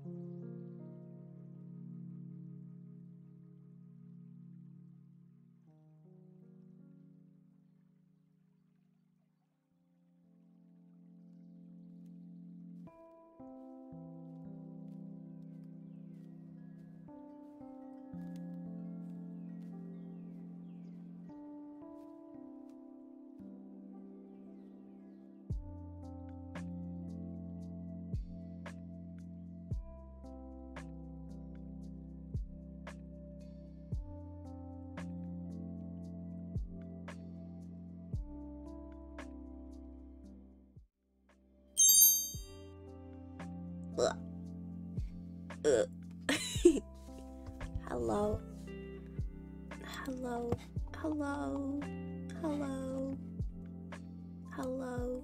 Hello. Hello. Hello. Hello. Hello.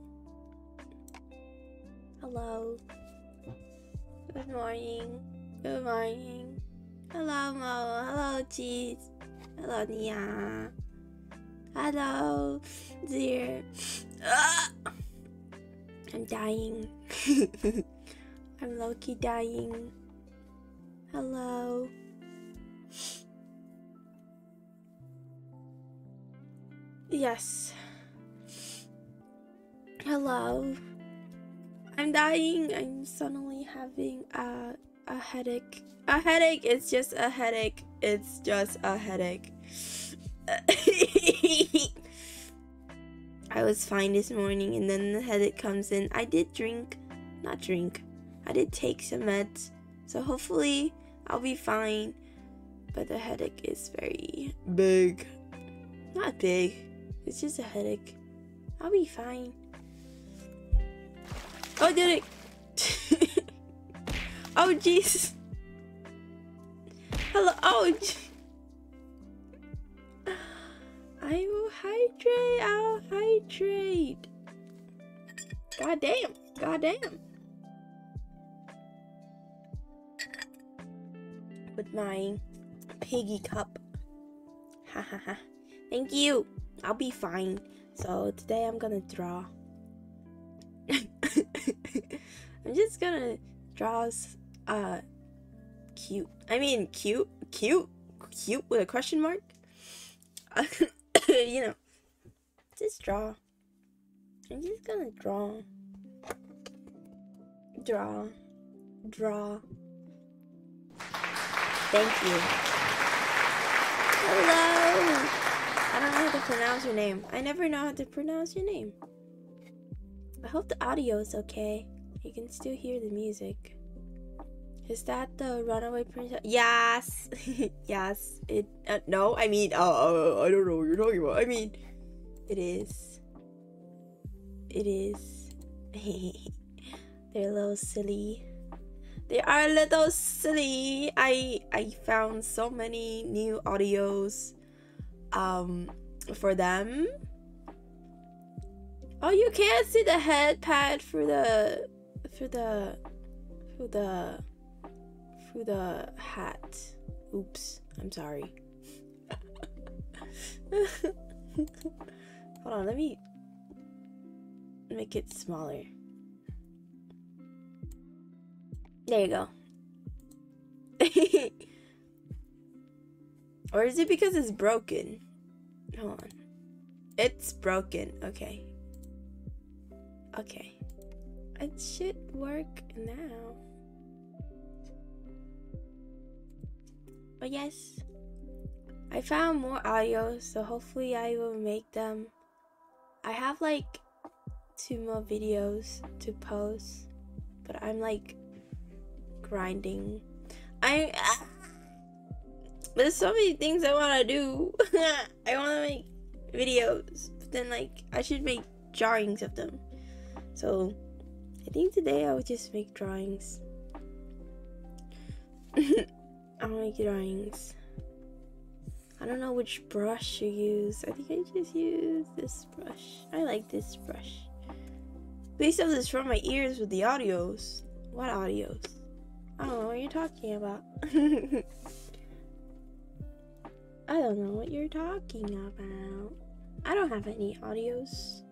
Hello. Good morning. Good morning. Hello, Mo. Hello, Cheese. Hello, Nia. Hello, dear. I'm dying. I'm low-key dying. Hello. Yes. Hello. I'm dying. I'm suddenly having a headache. A headache. It's just a headache. It's just a headache. I was fine this morning and then the headache comes in. I did I did take some meds. So hopefully I'll be fine. But the headache is very big. Not big. It's just a headache. I'll be fine. Oh, I did it! Oh, jeez. Hello. Oh, I will hydrate. I'll hydrate. God damn. God damn. With my piggy cup. Ha ha ha. Thank you. I'll be fine. So today I'm gonna draw. I'm just gonna draw cute. I mean cute with a question mark. You know, just draw. I'm just gonna draw. Thank you. Hello. I don't know how to pronounce your name. I never know how to pronounce your name. I hope the audio is okay. You can still hear the music. Is that the Runaway Princess? Yes. Yes. No, I mean, I don't know what you're talking about. I mean, it is. It is. They're a little silly. They are a little silly. I found so many new audios for them. Oh, you can't see the head pad for the hat. Oops, I'm sorry. Hold on, let me make it smaller. There you go. Or is it because it's broken? Hold on. It's broken. Okay. Okay. It should work now. But yes, I found more audios, so hopefully I will make them. I have like 2 more videos to post, but I'm like grinding. There's so many things I want to do. I want to make videos, but then like I should make drawings of them. So I think today I will just make drawings. I'll make drawings. I don't know which brush to use. I think I just use this brush. I like this brush. Based off this from my ears with the audios. What audios? I don't know what you're talking about. I don't know what you're talking about. I don't have any audios.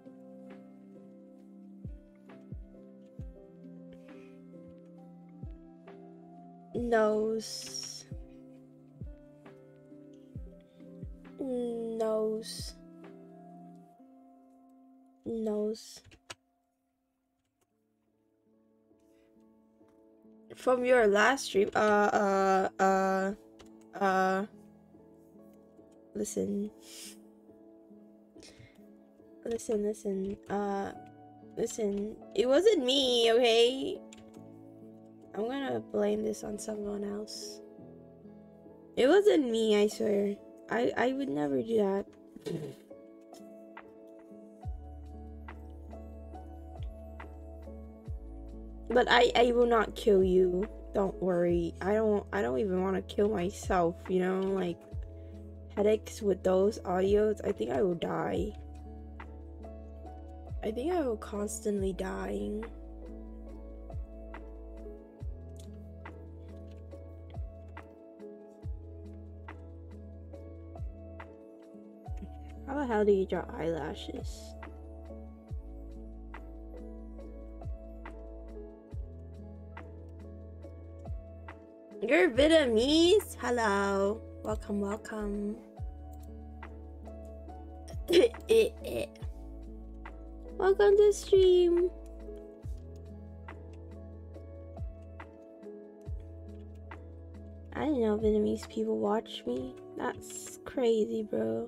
Nose. Nose. Nose. From your last stream, listen. Listen, it wasn't me, okay? I'm gonna blame this on someone else. It wasn't me, I swear. I would never do that. But I will not kill you. Don't worry. I don't even want to kill myself, you know, like headaches with those audios. I think I will die. I think I will constantly dying. How the hell do you draw eyelashes? You're Vietnamese? Hello. Welcome, welcome. Welcome to the stream. I didn't know Vietnamese people watch me. That's crazy, bro.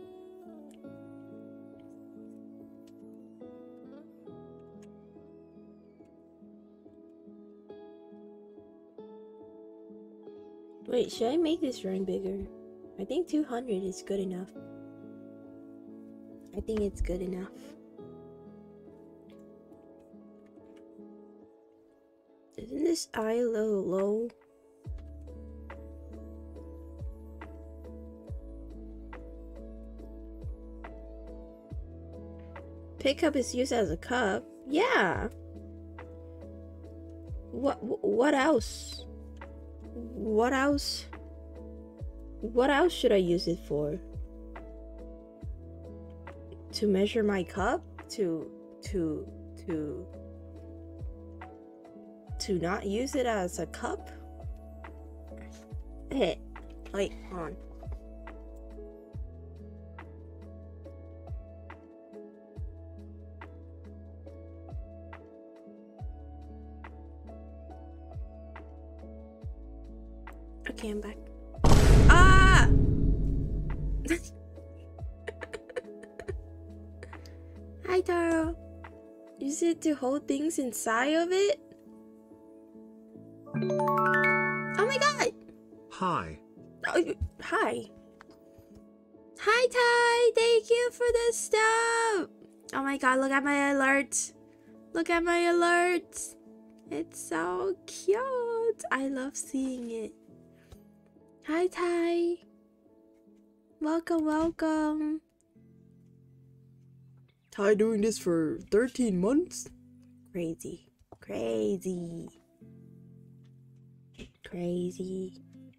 Wait, should I make this run bigger? I think 200 is good enough. I think it's good enough. Isn't this eye a little low? Pickup is used as a cup. Yeah. What else? What else? What else should I use it for? To measure my cup? To not use it as a cup? Hey, wait, hold on. Okay, I'm back. Ah! Hi, Taro. Use it to hold things inside of it? Oh my god! Hi. Oh, hi. Hi, Ty! Thank you for the stuff! Oh my god, look at my alerts. Look at my alerts. It's so cute. I love seeing it. Hi, Ty. Welcome, welcome. Ty doing this for 13 months? Crazy. Crazy. Crazy.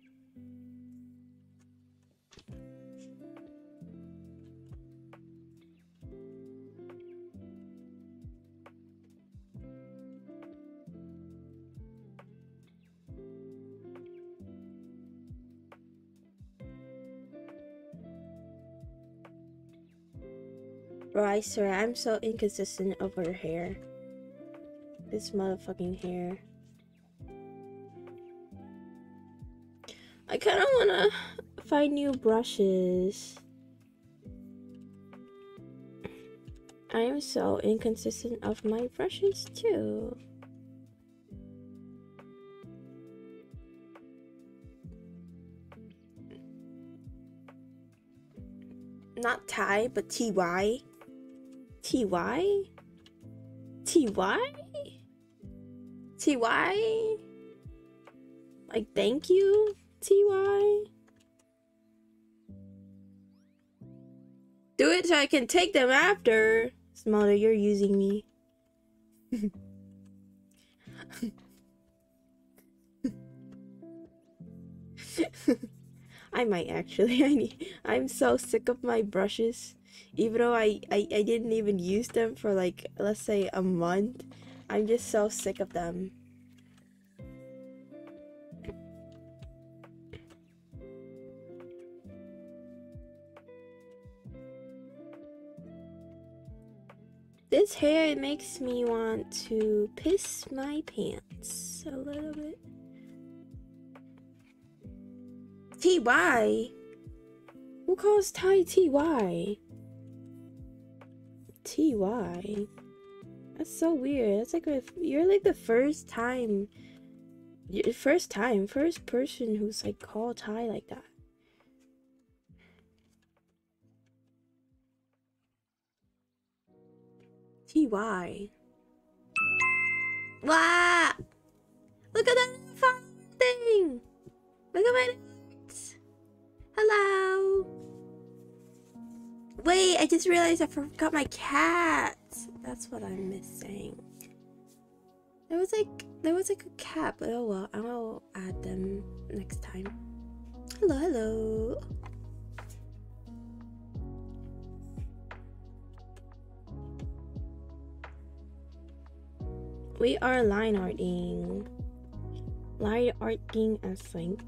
Bro, I swear, I'm so inconsistent over hair. This motherfucking hair. I kind of want to find new brushes. I am so inconsistent of my brushes too. Not Ty, but TY. TY? TY? TY? Like, thank you, TY? Do it so I can take them after. Smolder, you're using me. I might actually. I'm so sick of my brushes. Even though I didn't even use them for like, let's say a month. I'm just so sick of them. This hair, it makes me want to piss my pants a little bit. TY? Who calls Ty TY? TY? That's so weird. That's like you're like the first person who's like called Ty like that. TY. Wow! Look at that thing! Look at my notes! Hello! Wait, I just realized I forgot my cat! That's what I'm missing. There was like a cat, but oh well, I will add them next time. Hello, hello! We are line arting. Line arting as like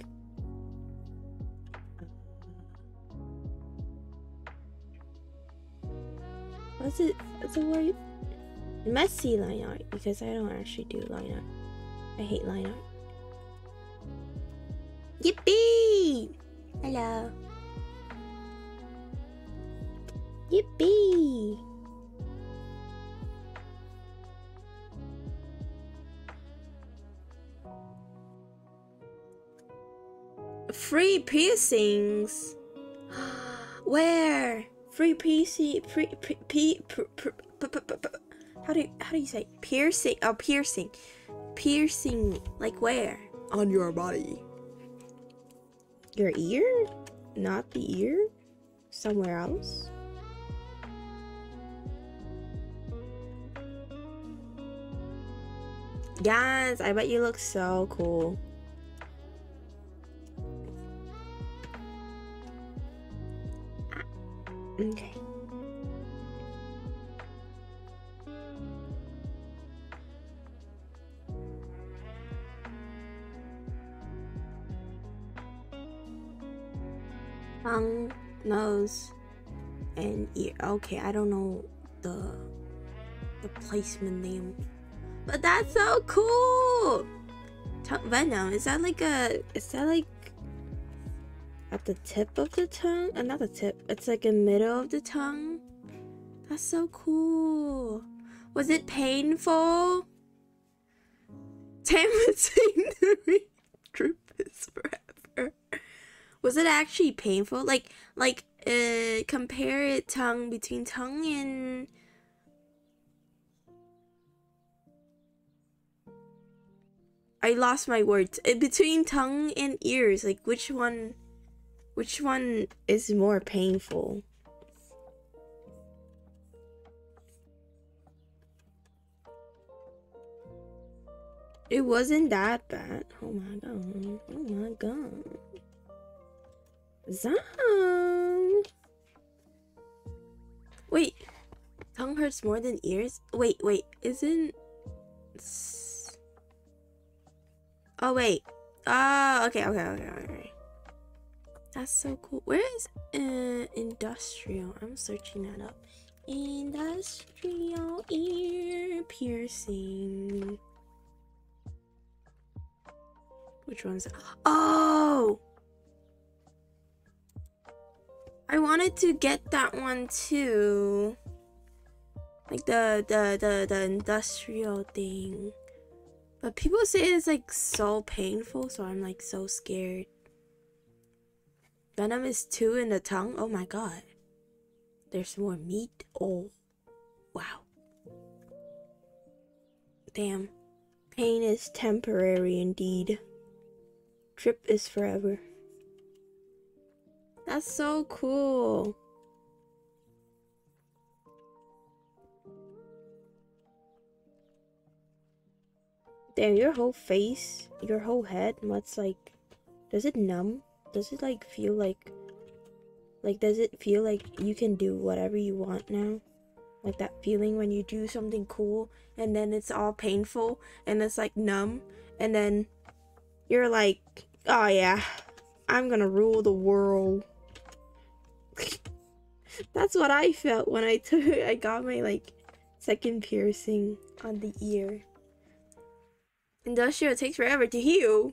what's it? What's the word? Messy line art, because I don't actually do line art. I hate line art. Yippee! Hello. Yippee! Free piercings? Where? Free piercing? How do you say piercing? Oh, piercing. Piercing, like where? On your body. Your ear? Not the ear? Somewhere else? Yes, I bet you look so cool. Okay. Tongue, nose, and ear. Okay, I don't know the placement name, but that's so cool. Venom, is that like at the tip of the tongue? Not the tip, it's like in the middle of the tongue. That's so cool. Was it painful? Tamasing the group is forever. Was it actually painful? Like compare it between tongue and I lost my words. Between tongue and ears, like which one is more painful? It wasn't that bad. Oh my god. Oh my god. Zam. Wait. Tongue hurts more than ears? Wait. Isn't... Oh, wait. Oh, okay. That's so cool. Where is industrial? I'm searching that up. Industrial ear piercing. Which one's... Oh! I wanted to get that one too. Like the industrial thing. But people say it's like so painful, so I'm like so scared. Venom is 2 in the tongue? Oh my god. There's more meat? Oh. Wow. Damn. Pain is temporary indeed. Trip is forever. That's so cool. Damn, your whole face, your whole head, what's like... Does it numb? Does it like feel like... does it feel like you can do whatever you want now? Like that feeling when you do something cool and then it's all painful and it's like numb and then you're like, oh yeah, I'm gonna rule the world. That's what I felt when I got my like Second piercing on the ear. Industrial takes forever to heal.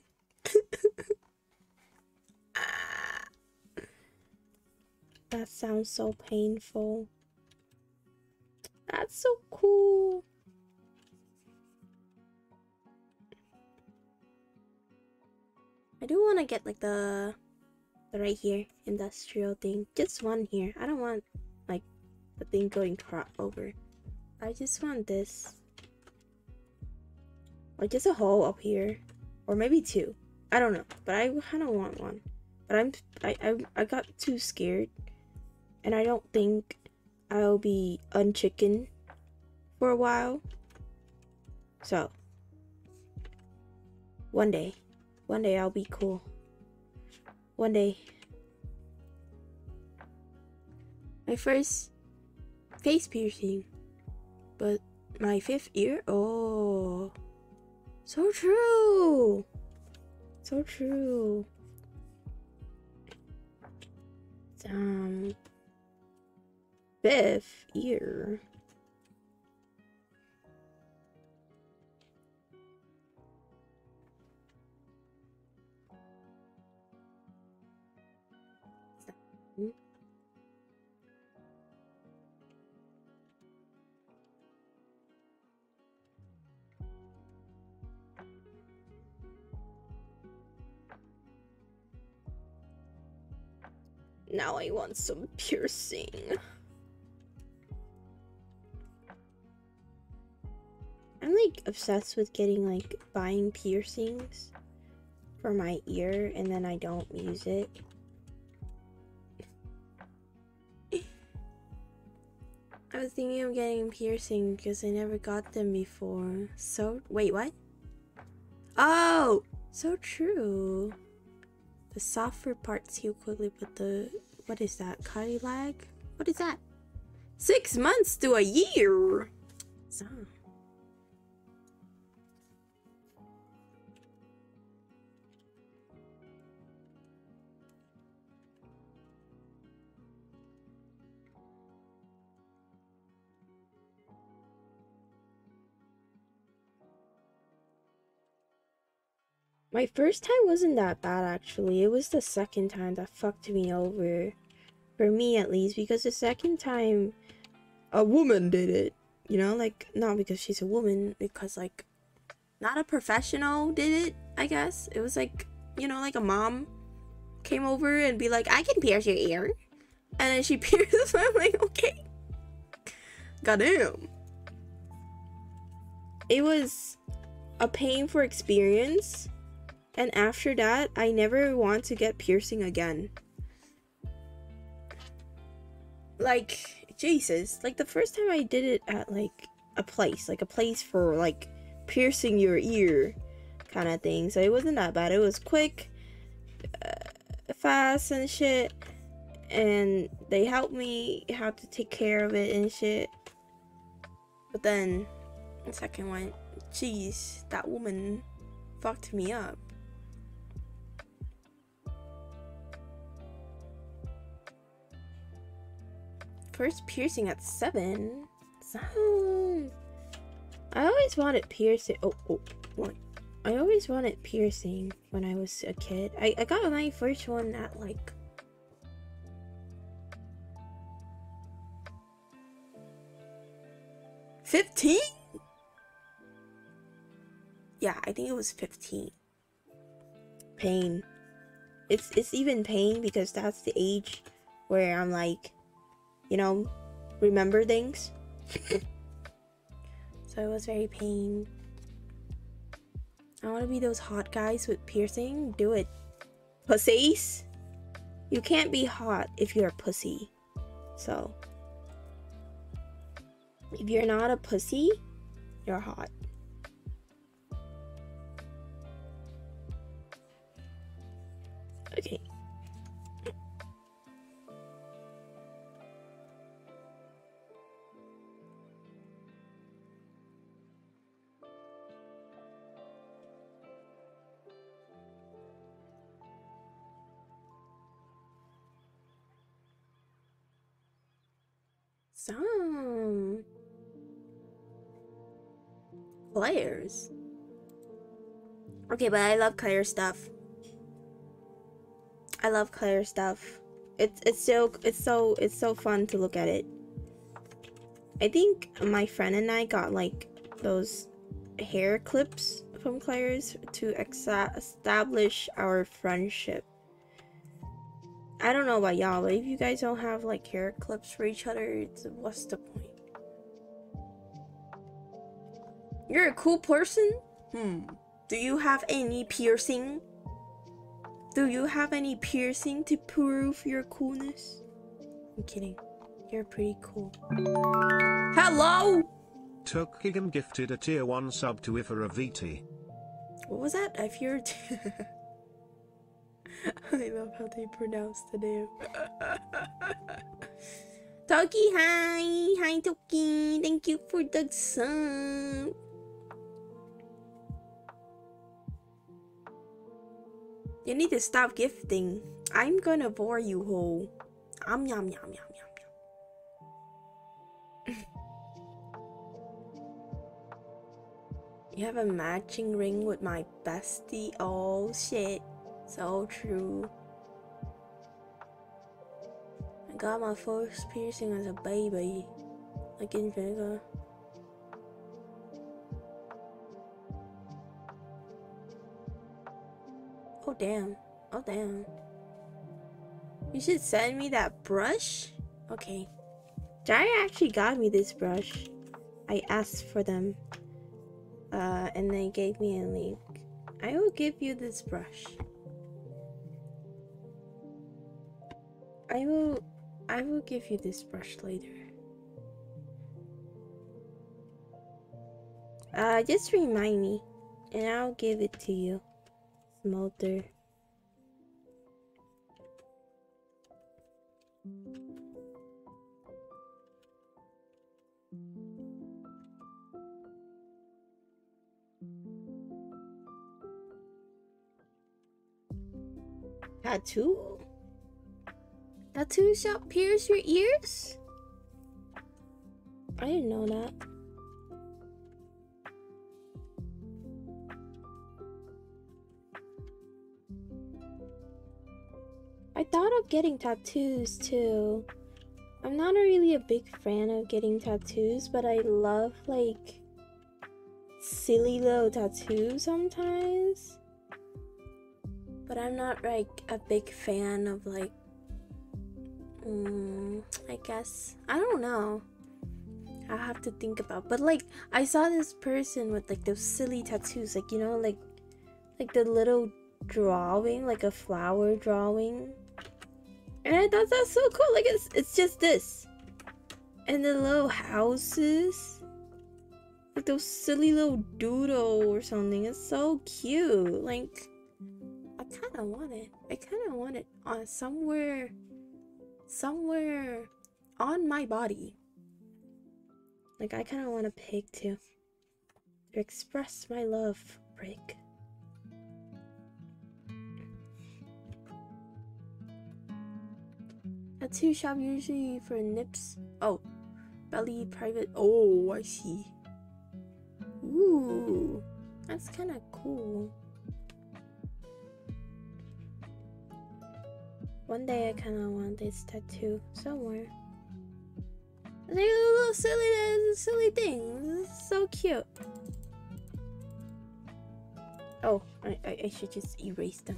That sounds so painful. That's so cool. I do want to get like the right here industrial thing. Just one here. I don't want like the thing going crop over. I just want this. Or just a hole up here. Or maybe two. I don't know. But I kind of want one. But I got too scared. And I don't think I'll be unchicken for a while. So one day I'll be cool. One day. My first face piercing. But my 5th ear? Oh. So true. So true. 5th ear. Now I want some piercing. I'm like obsessed with getting like buying piercings for my ear and then I don't use it. I was thinking of getting piercing because I never got them before. So wait, what? Oh, so true. The softer parts heal quickly, but the what is that? Cardilag? What is that? 6 months to a year. So. My first time wasn't that bad actually. It was the second time that fucked me over. For me at least, because the second time a woman did it. You know, like not because she's a woman, because like not a professional did it, I guess. It was like, you know, like a mom came over and be like, I can pierce your ear. And then she pierces. I'm like, okay. Goddamn. It was a painful experience. And after that, I never want to get piercing again. Like, Jesus. Like, the first time I did it at, like, a place for, like, piercing your ear kind of thing. So it wasn't that bad. It was quick, fast and shit. And they helped me how to take care of it and shit. But then, the second one, jeez, that woman fucked me up. First piercing at 7. So, I always wanted piercing. What? I always wanted piercing when I was a kid. I got my first one at like 15? Yeah, I think it was 15. Pain. It's even pain because that's the age where I'm like, you know, remember things. So it was very pain. I want to be those hot guys with piercing. Do it. Pussies. You can't be hot if you're a pussy. So, if you're not a pussy, you're hot. Okay. Some. Claire's. Okay, but I love Claire stuff. I love Claire stuff. It's so fun to look at it. I think my friend and I got like those hair clips from Claire's to establish our friendship. I don't know about y'all, but if you guys don't have like hair clips for each other, what's the point? You're a cool person? Do you have any piercing? Do you have any piercing to prove your coolness? I'm kidding. You're pretty cool. Hello? Tokigam gifted a tier 1 sub to Ifara VT. What was that? I feared. I love how they pronounce the name. Toki, hi! Hi, Toki! Thank you for the sub. You need to stop gifting. I'm gonna bore you whole. Yum yum yum yum yum. You have a matching ring with my bestie. Oh shit. So true. I got my first piercing as a baby. Like in Vega. Oh damn. Oh damn. You should send me that brush? Okay. Jari actually got me this brush. I asked for them. And they gave me a link. I will give you this brush. I will give you this brush later. Just remind me and I'll give it to you. Smolder. Tattoo? Tattoo shop pierce your ears? I didn't know that. I thought of getting tattoos too. I'm not really a big fan of getting tattoos, but I love like silly little tattoos sometimes. But I'm not like a big fan of like I guess I don't know. I'll have to think about. But like I saw this person with like those silly tattoos, like you know, like the little drawing, like a flower drawing. And I thought that's so cool. Like it's just this. And the little houses. Like those silly little doodle or something. It's so cute. Like I kinda want it. I kinda want it on somewhere on my body. Like I kinda want a pig too. To express my love, Rick. Tattoo shop usually for nips. Oh, belly private. Oh, I see. Ooh, that's kind of cool. One day I kind of want this tattoo somewhere. They're little silly things. It's so cute. Oh, I should just erase them.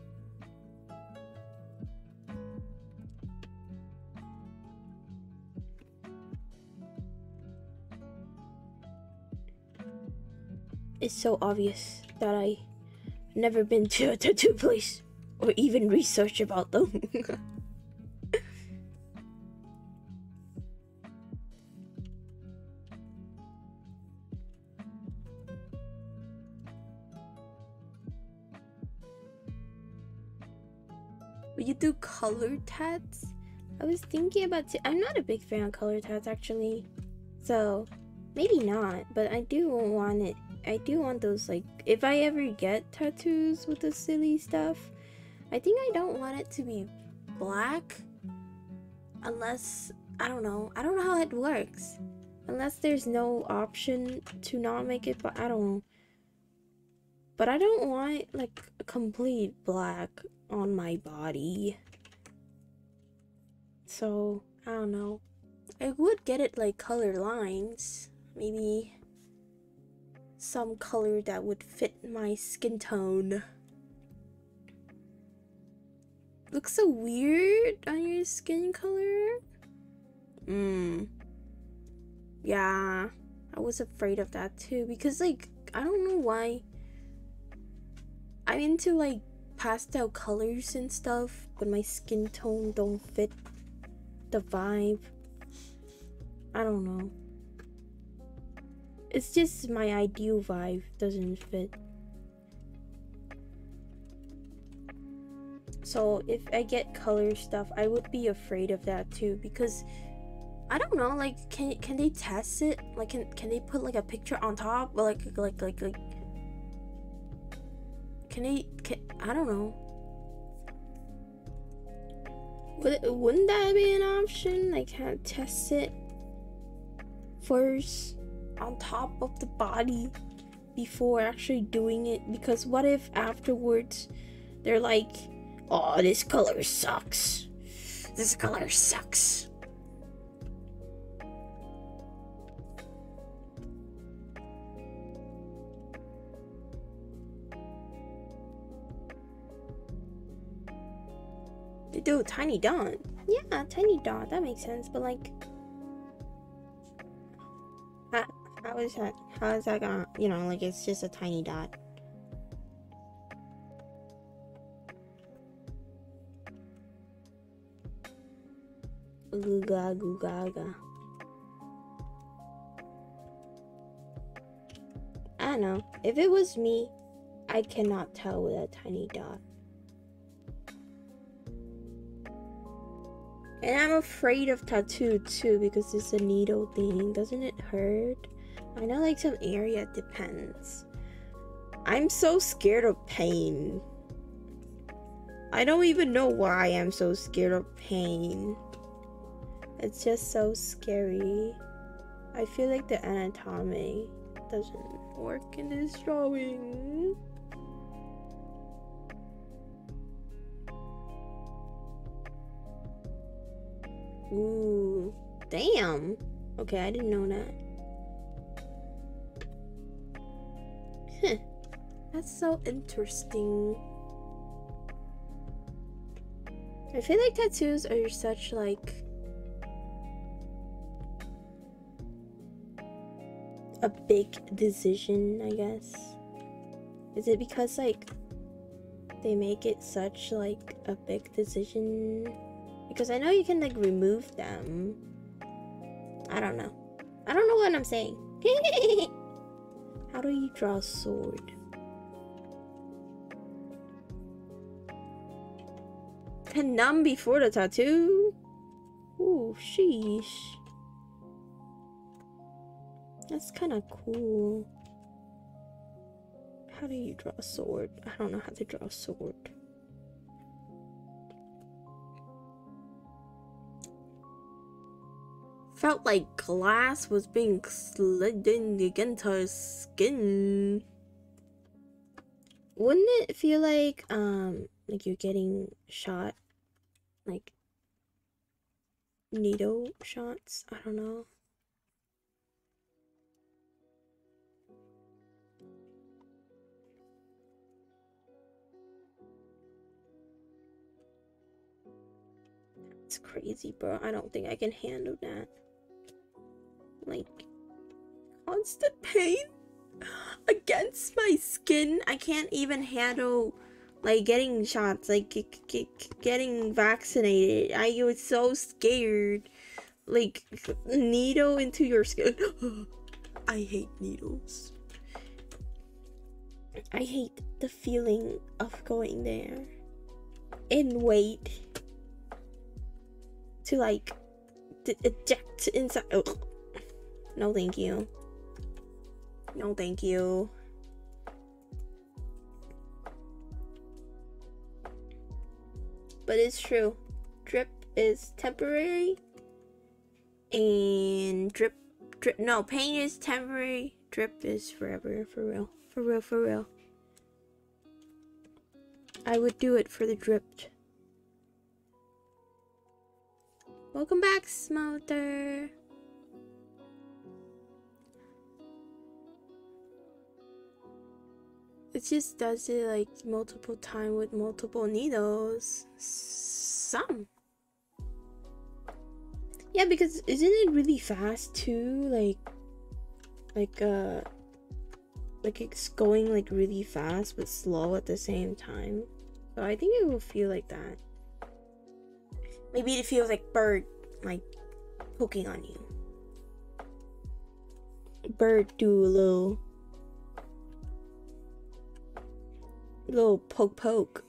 It's so obvious that I never been to a tattoo place or even research about them. Will you do color tats? I was thinking about I'm not a big fan of color tats actually, so maybe not, but I do want it. I do want those, like, if I ever get tattoos with the silly stuff, I think I don't want it to be black unless, I don't know how it works. Unless there's no option to not make it, but I don't know. But I don't want like a complete black on my body. So, I don't know. I would get it like color lines. Maybe some color that would fit my skin tone. Looks so weird on your skin color. Yeah, I was afraid of that too because like I don't know why I'm into like pastel colors and stuff, but my skin tone don't fit the vibe. I don't know. It's just my ideal vibe doesn't fit. So if I get color stuff, I would be afraid of that too because I don't know, like can they test it? Like can they put like a picture on top or like can I don't know. Wouldn't that be an option? Like how test it first on top of the body before actually doing it, because what if afterwards they're like, oh, this color sucks. This color sucks. They do a tiny dot. Yeah, tiny dot. That makes sense. But like, how is that gonna? You know, like it's just a tiny dot. Googa googa. I don't know. If it was me, I cannot tell with a tiny dot. And I'm afraid of tattoo too because it's a needle thing. Doesn't it hurt? I know like some area depends. I'm so scared of pain. I don't even know why I'm so scared of pain. It's just so scary. I feel like the anatomy doesn't work in this drawing. Ooh, damn. Okay, I didn't know that. Huh. That's so interesting. I feel like tattoos are such like a big decision, I guess. Is it because like they make it such like a big decision? Because I know you can like remove them. I don't know. I don't know what I'm saying. How do you draw a sword? Can numb before the tattoo? Ooh, sheesh. That's kind of cool. How do you draw a sword? I don't know how to draw a sword. Felt like glass was being slid in against her skin. Wouldn't it feel like you're getting shot, like needle shots? I don't know. It's crazy, bro. I don't think I can handle that. Like, constant pain against my skin. I can't even handle like getting shots, like getting vaccinated. I was so scared. Like, needle into your skin. I hate needles. I hate the feeling of going there and wait to like eject inside. Ugh. No thank you. No thank you. But it's true. Drip is temporary and drip No, paint is temporary. Drip is forever. For real. For real, for real. I would do it for the dripped. Welcome back, Smother. It just does it like multiple times with multiple needles. Some. Yeah, because isn't it really fast too? Like it's going like really fast but slow at the same time. So I think it will feel like that. Maybe it feels like bird like poking on you. Bird do a little poke.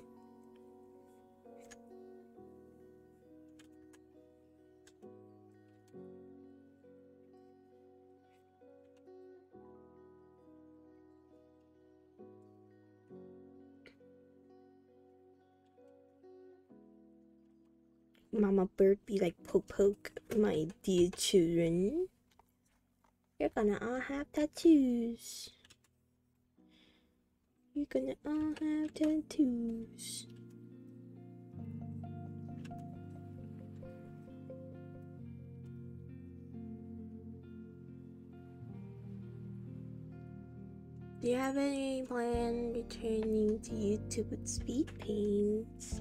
Mama bird be like poke, my dear children. You're gonna all have tattoos. You're gonna all have tattoos. Do you have any plan returning to YouTube with speed paints?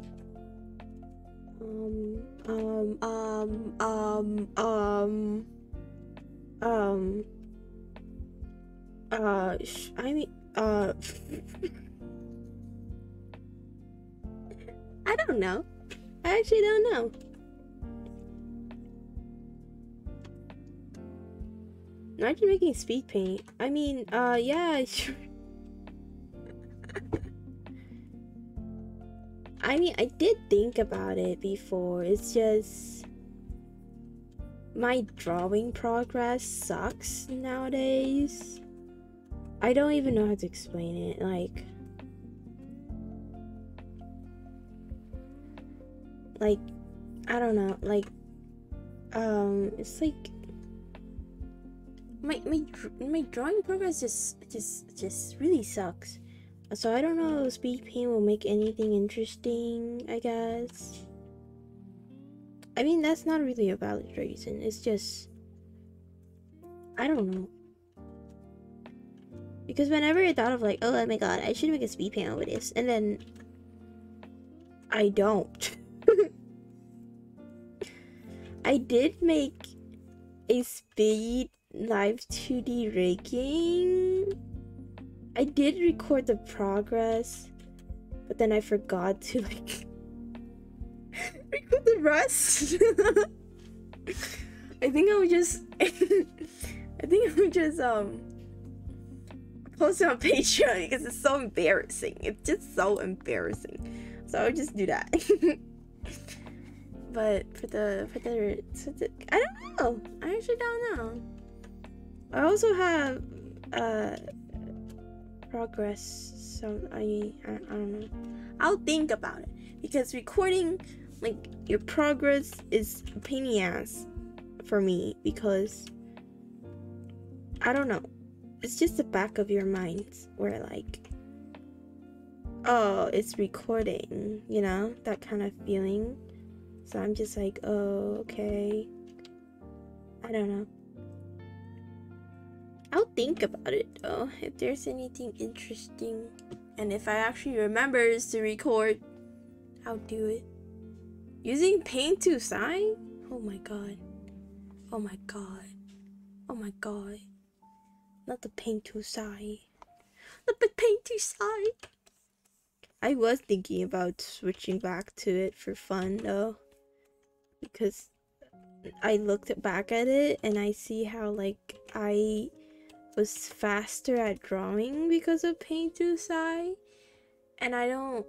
I don't know. I actually don't know. Imagine making speed paint. I mean, yeah, sure. I mean, I did think about it before. It's just my drawing progress sucks nowadays. I don't even know how to explain it. Like I don't know. It's like my drawing progress just really sucks. So I don't know if speed paint will make anything interesting, I guess. I mean, that's not really a valid reason. It's just, I don't know. Because whenever I thought of like, oh my god, I should make a speed paint over this, and then I don't. I did make a speed live 2D rigging. I did record the progress, but then I forgot to like record the rest. I think I would just post it on Patreon because it's so embarrassing. It's just so embarrassing. So I would just do that. But for the I don't know. I actually don't know. I also have progress, so I don't know. I'll think about it because recording like your progress is a pain in the ass for me because I don't know. It's just the back of your mind where like, oh, it's recording, you know, that kind of feeling. So I'm just like, oh, okay. I don't know. I'll think about it though, if there's anything interesting. And if I actually remember to record, I'll do it. Using Paint to Sign? Oh my god. Oh my god. Oh my god. Not the Paint to Sign. Not the Paint to Sign. I was thinking about switching back to it for fun though. Because I looked back at it and I see how like I was faster at drawing because of Paint to Sign, and I don't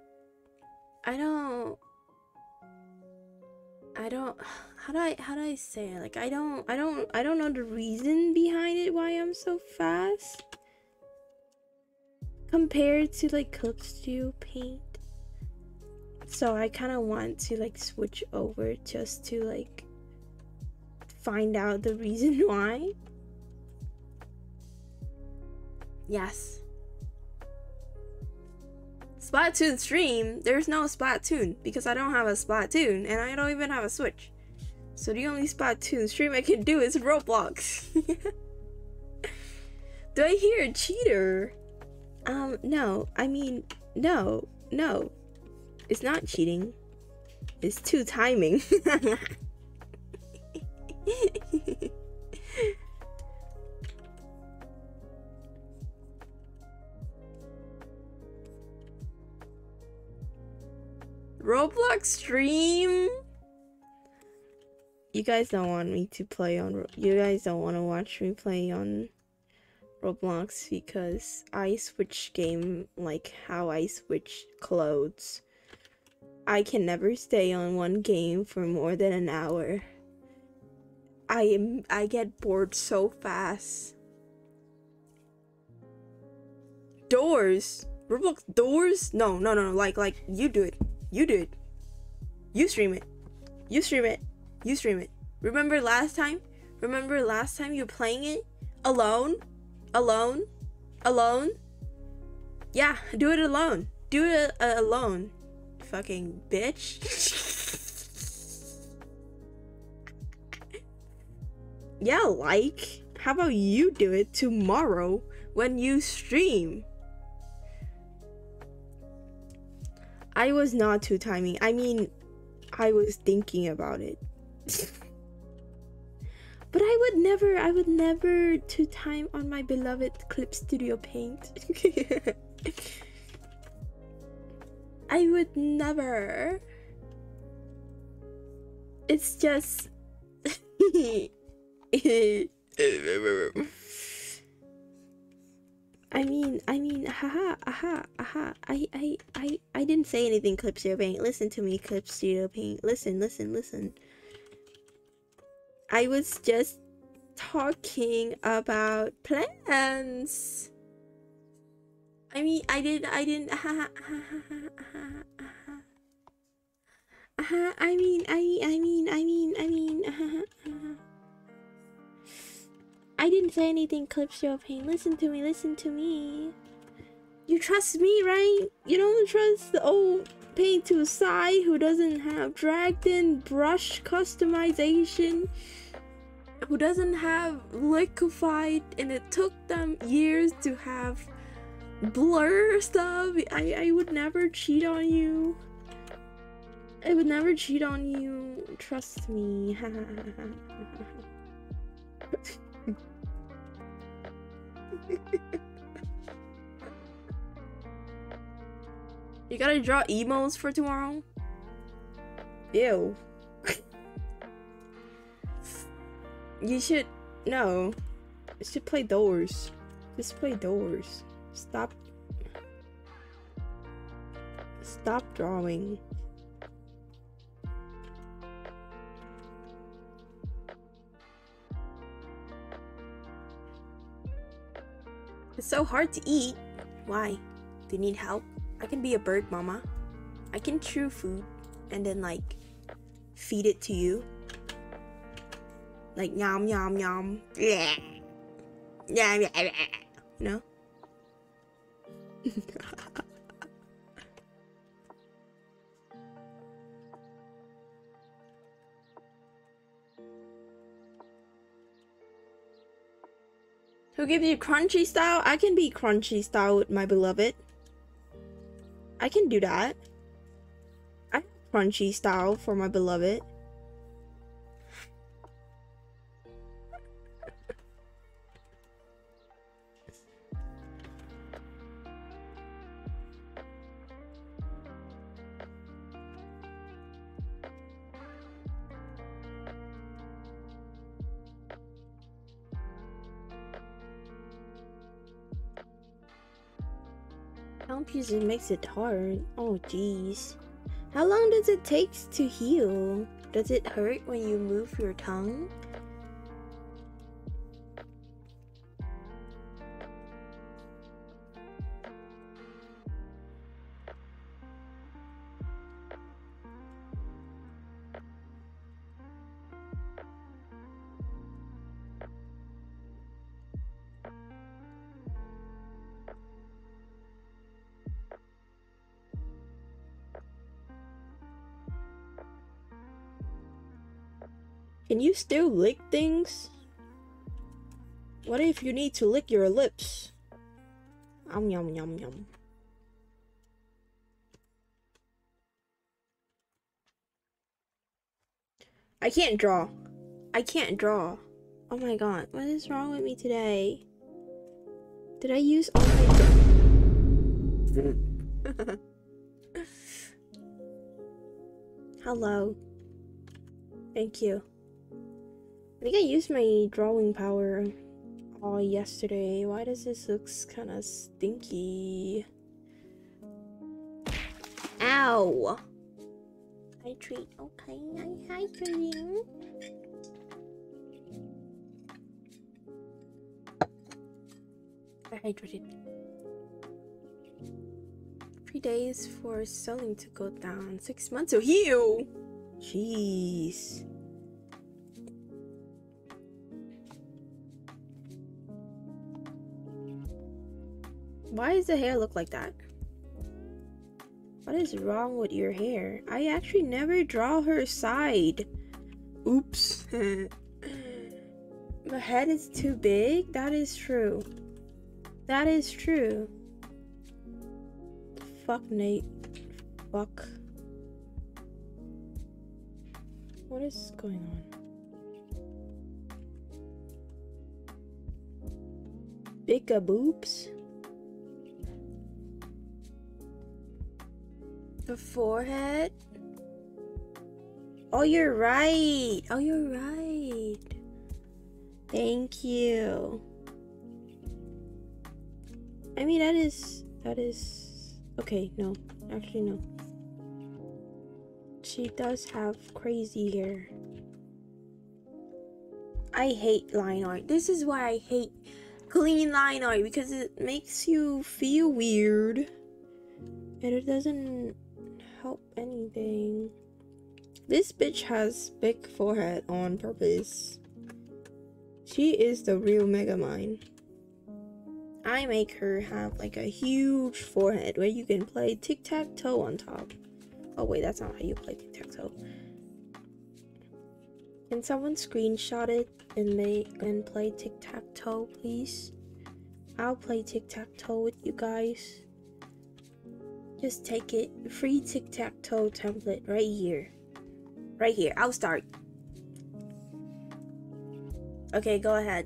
how do I say it? Like I don't know the reason behind it why I'm so fast compared to like Clip Studio Paint. So I kind of want to like switch over just to like find out the reason why. Yes. Splatoon stream, there's no Splatoon because I don't have a Splatoon and I don't even have a Switch. So the only Splatoon stream I can do is Roblox. Do I hear a cheater? No. I mean, no. It's not cheating. It's two timing. Roblox stream? You guys don't want me to play on... You guys don't want to watch me play on Roblox because I switch game like how I switch clothes. I can never stay on one game for more than an hour. I get bored so fast. Doors? Roblox doors? No. Like you do it. You do it. You stream it. You stream it. You stream it. Remember last time? Remember last time you playing it? Alone? Alone? Alone? Yeah, do it alone. Do it alone. Fucking bitch. Yeah, like. How about you do it tomorrow when you stream? I was not two timing. I mean, I was thinking about it. But I would never two time on my beloved Clip Studio Paint. I would never. It's just I mean, haha, aha. I didn't say anything, Clip Studio Paint. Listen to me, Clip Studio Paint. Listen. I was just talking about plans. I mean, I didn't, I didn't say anything, Clip Studio Paint. Listen to me. You trust me, right? You don't trust the old Paint to Sai who doesn't have dragged in brush customization, who doesn't have liquefied, and it took them years to have blur stuff. I would never cheat on you. I would never cheat on you. Trust me. You gotta draw emos for tomorrow? Ew. You should... No. You should play Doors. Just play Doors. Stop drawing. It's so hard to eat. Why? Do you need help? I can be a bird mama. I can chew food and then like feed it to you. Like yum yum yum. Yeah. Yeah. You know? Who gives you crunchy style? I can be crunchy style with my beloved. I can do that. I have crunchy style for my beloved. It makes it hard. Oh jeez. How long does it take to heal? Does it hurt when you move your tongue? Can you still lick things? What if you need to lick your lips? Yum yum yum. I can't draw. I can't draw. Oh my god, what is wrong with me today? Did I use all my Hello. Thank you. I think I used my drawing power all yesterday. Why does this look kind of stinky? Ow! Hydrate, okay, I'm hydrating. I hydrated. 3 days for swelling to go down. 6 months to heal. Jeez. Why does the hair look like that? What is wrong with your hair? I actually never draw her side. Oops. My head is too big? That is true. That is true. Fuck, Nate. Fuck. What is going on? Bigger boobs? The forehead? Oh, you're right. Oh, you're right. Thank you. I mean, that is okay. No, actually no. She does have crazy hair. I hate line art. This is why I hate clean line art, because it makes you feel weird and it doesn't help anything. This bitch has big forehead on purpose. She is the real Megamind. I make her have like a huge forehead where you can play tic-tac-toe on top. Oh wait, that's not how you play tic-tac-toe. Can someone screenshot it and play tic-tac-toe, please? I'll play tic-tac-toe with you guys. Just take it. Free tic-tac-toe template right here. Right here. I'll start. Okay, go ahead.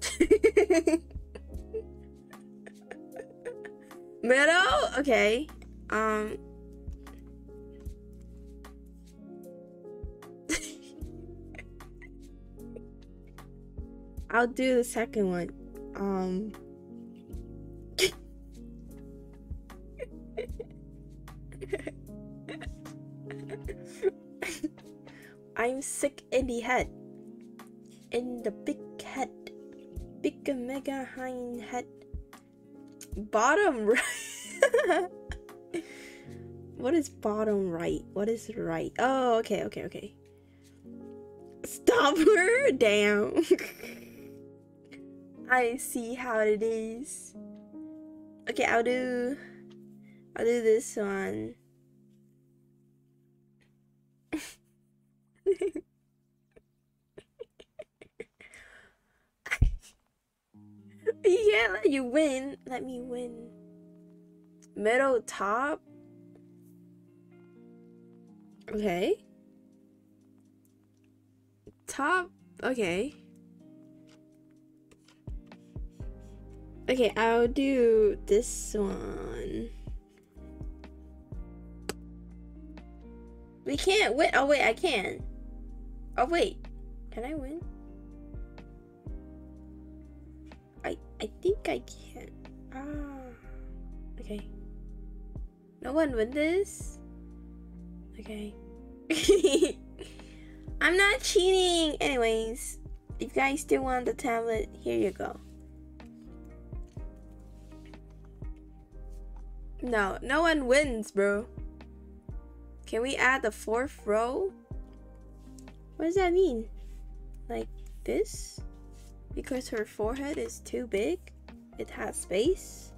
Middle? Okay. I'll do the second one. I'm sick in the head. In the big head. Big mega hind head. Bottom right. What is bottom right? What is right? Oh, okay. Stop her down. I see how it is. Okay, I'll do this one. Yeah, let you win. Let me win. Middle top. Okay. Top. Okay. Okay, I'll do this one. We can't win. Oh wait, I can. Oh wait, can I win? I think I can. Okay. No one win this? Okay. I'm not cheating. Anyways, if you guys still want the tablet, here you go. No one wins, bro. Can we add the 4th row? What does that mean? Like this? Because her forehead is too big? It has space?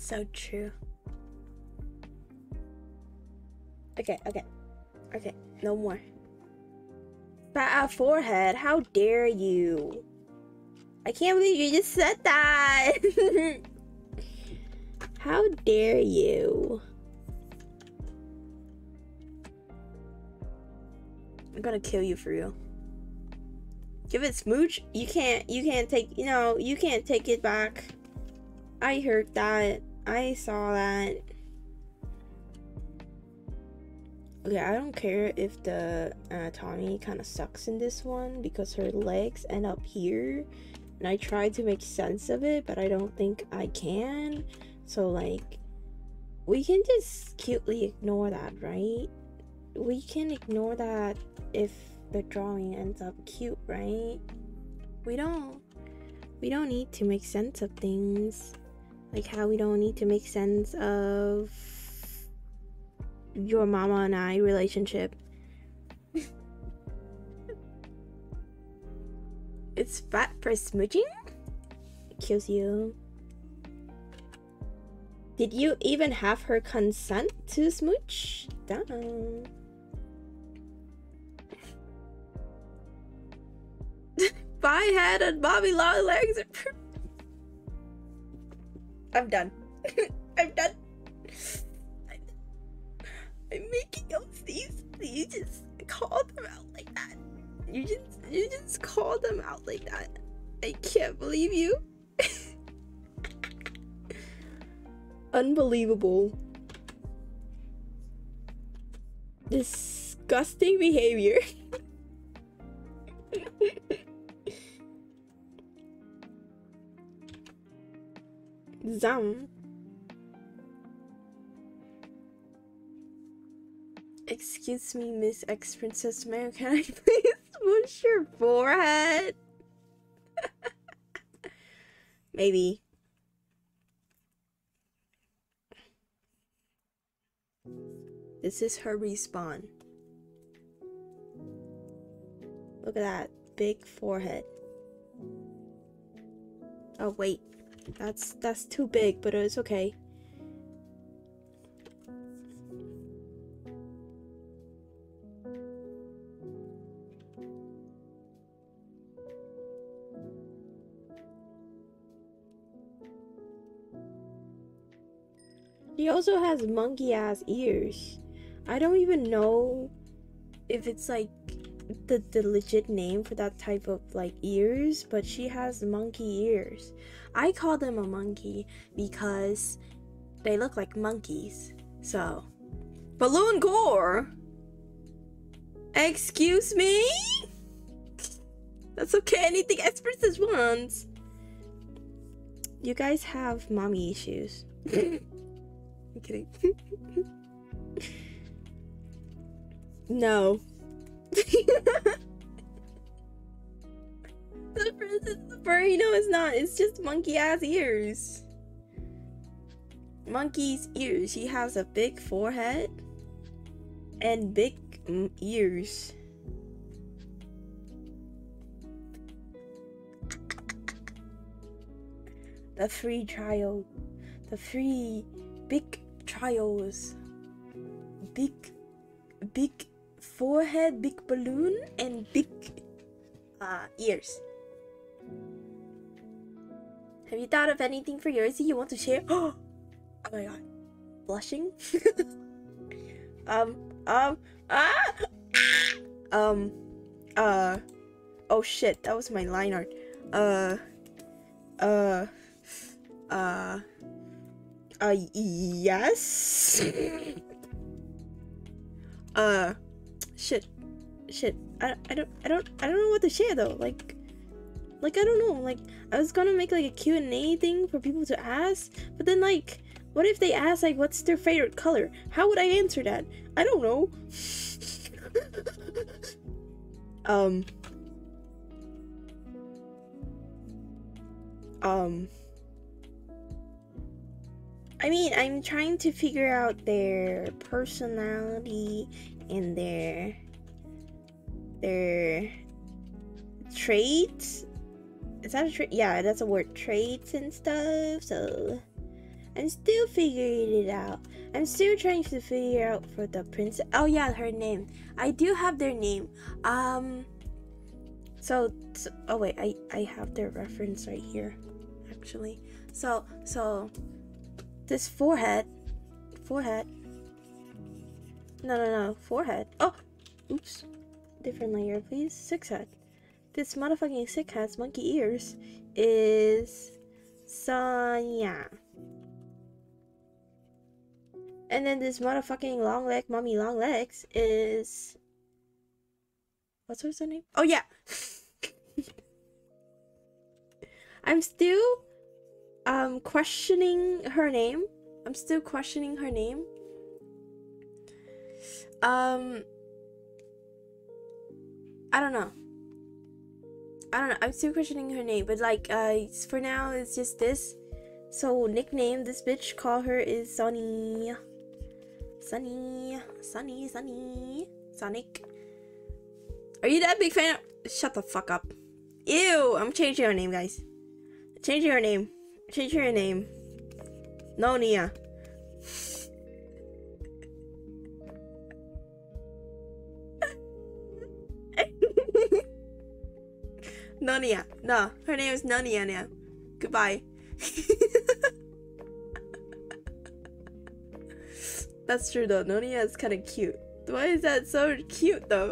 So true. Okay. No more. Fat forehead. How dare you? I can't believe you just said that. How dare you? I'm gonna kill you for real. Give it smooch. You can't take, you can't take it back. I heard that. I saw that. Okay, I don't care if the anatomy kind of sucks in this one because her legs end up here. And I tried to make sense of it, but I don't think I can. So, like, we can just cutely ignore that, right? We can ignore that if the drawing ends up cute, right? We don't need to make sense of things. Like how we don't need to make sense of your mama and I relationship. It's fat for smooching? Kills you. Did you even have her consent to smooch? Damn. Bye head and Bobby long legs. I'm done. I'm done. I'm making up these. You just call them out like that. You just call them out like that. I can't believe you. Unbelievable. Disgusting behavior. Zam. Excuse me, Miss Ex-Princess Mare, can I please smooch your forehead? Maybe. This is her respawn. Look at that big forehead. Oh wait, that's too big, but it's okay. She also has monkey ass ears. I don't even know if it's like the legit name for that type of like ears, but she has monkey ears. I call them a monkey because they look like monkeys. So, balloon core. Excuse me? That's okay, anything Ex-Princess wants. You guys have mommy issues. I'm kidding. No. The princess furry, no it's not. It's just monkey ass ears. Monkey's ears. She has a big forehead and big ears. The free trial. The free big trials. Big forehead, big balloon, and big ears. Have you thought of anything for yours that you want to share? Oh my god. Blushing? Oh shit, that was my line art. Yes. Shit. I don't know what to share though. Like I don't know. Like I was gonna make like a Q&A thing for people to ask, but then like, what if they ask like what's their favorite color? How would I answer that? I don't know. I mean, I'm trying to figure out their personality and their traits. Is that a trait? Yeah, that's a word. Traits and stuff. So I'm still figuring it out. I'm still trying to figure out for the princess. Oh yeah, her name. I do have their name. So oh wait, I have their reference right here, actually. So this forehead. No, forehead. Oh, oops. Different layer, please. Six head. This motherfucking six head's monkey ears is Sonya. And then this motherfucking long leg, mommy long legs is... What's her name? Oh yeah! I'm still questioning her name. I don't know. I'm still questioning her name, but like, for now it's just this. So nickname this bitch, call her is Sunny. Sonic. Are you that big fan? Shut the fuck up. Ew, I'm changing her name, guys. Changing her name. Nonia. Nonia. No, her name is Nonia now. Goodbye. That's true though. Nonia is kind of cute. Why is that so cute though?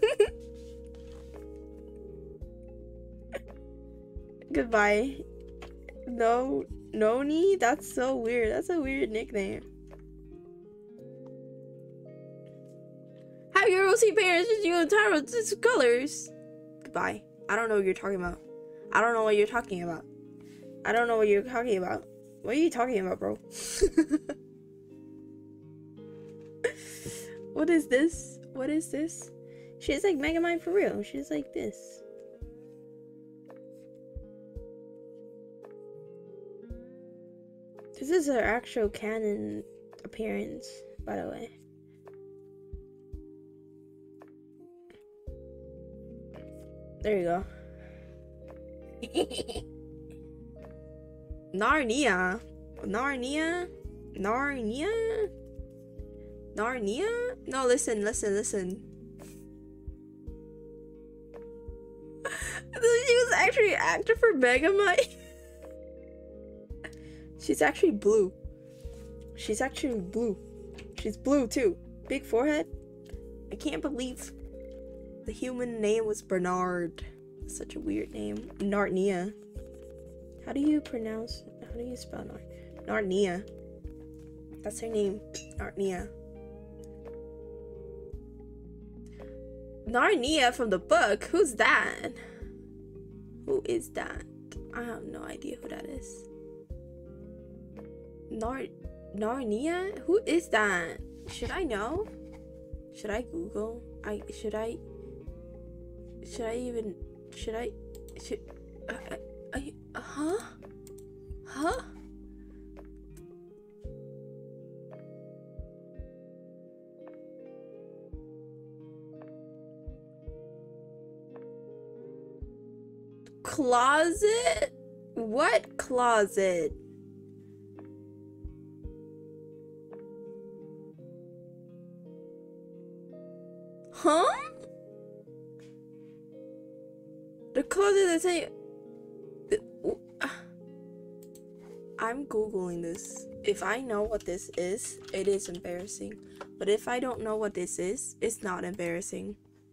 Goodbye. No, Noni? That's so weird. That's a weird nickname. Have your rosy parents just you entire colors. Goodbye. I don't know what you're talking about. What are you talking about, bro? What is this? She's like Megamind for real. She's like this. This is her actual canon appearance, by the way. There you go. Narnia? No, listen. She was actually an actor for Megamind. She's actually blue. She's blue too. Big forehead. I can't believe the human name was Bernard. Such a weird name. Narnia. How do you spell Narnia? That's her name. Narnia. Narnia from the book? Who's that? Who is that? I have no idea who that is. Narnia? Who is that? Should I know? Should I Google? Huh? Closet? What closet? Huh? The closet that's saying... I'm Googling this. If I know what this is, it is embarrassing. But if I don't know what this is, it's not embarrassing.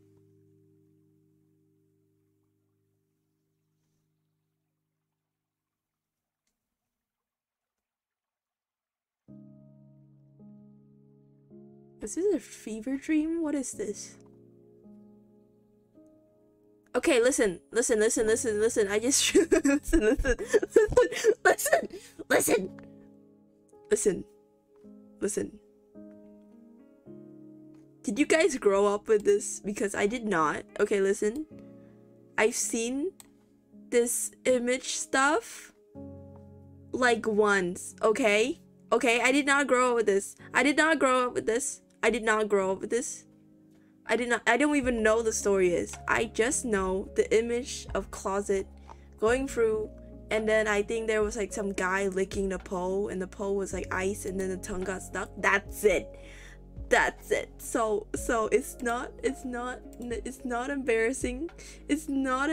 Is this a fever dream? What is this? Okay, listen. I just listen. Did you guys grow up with this? Because I did not. Okay, listen. I've seen this image stuff like once, okay? Okay, I did not grow up with this. I don't even know the story is. I just know the image of closet going through and then I think there was like some guy licking the pole, and the pole was like ice, and then the tongue got stuck. That's it. So it's not embarrassing. It's not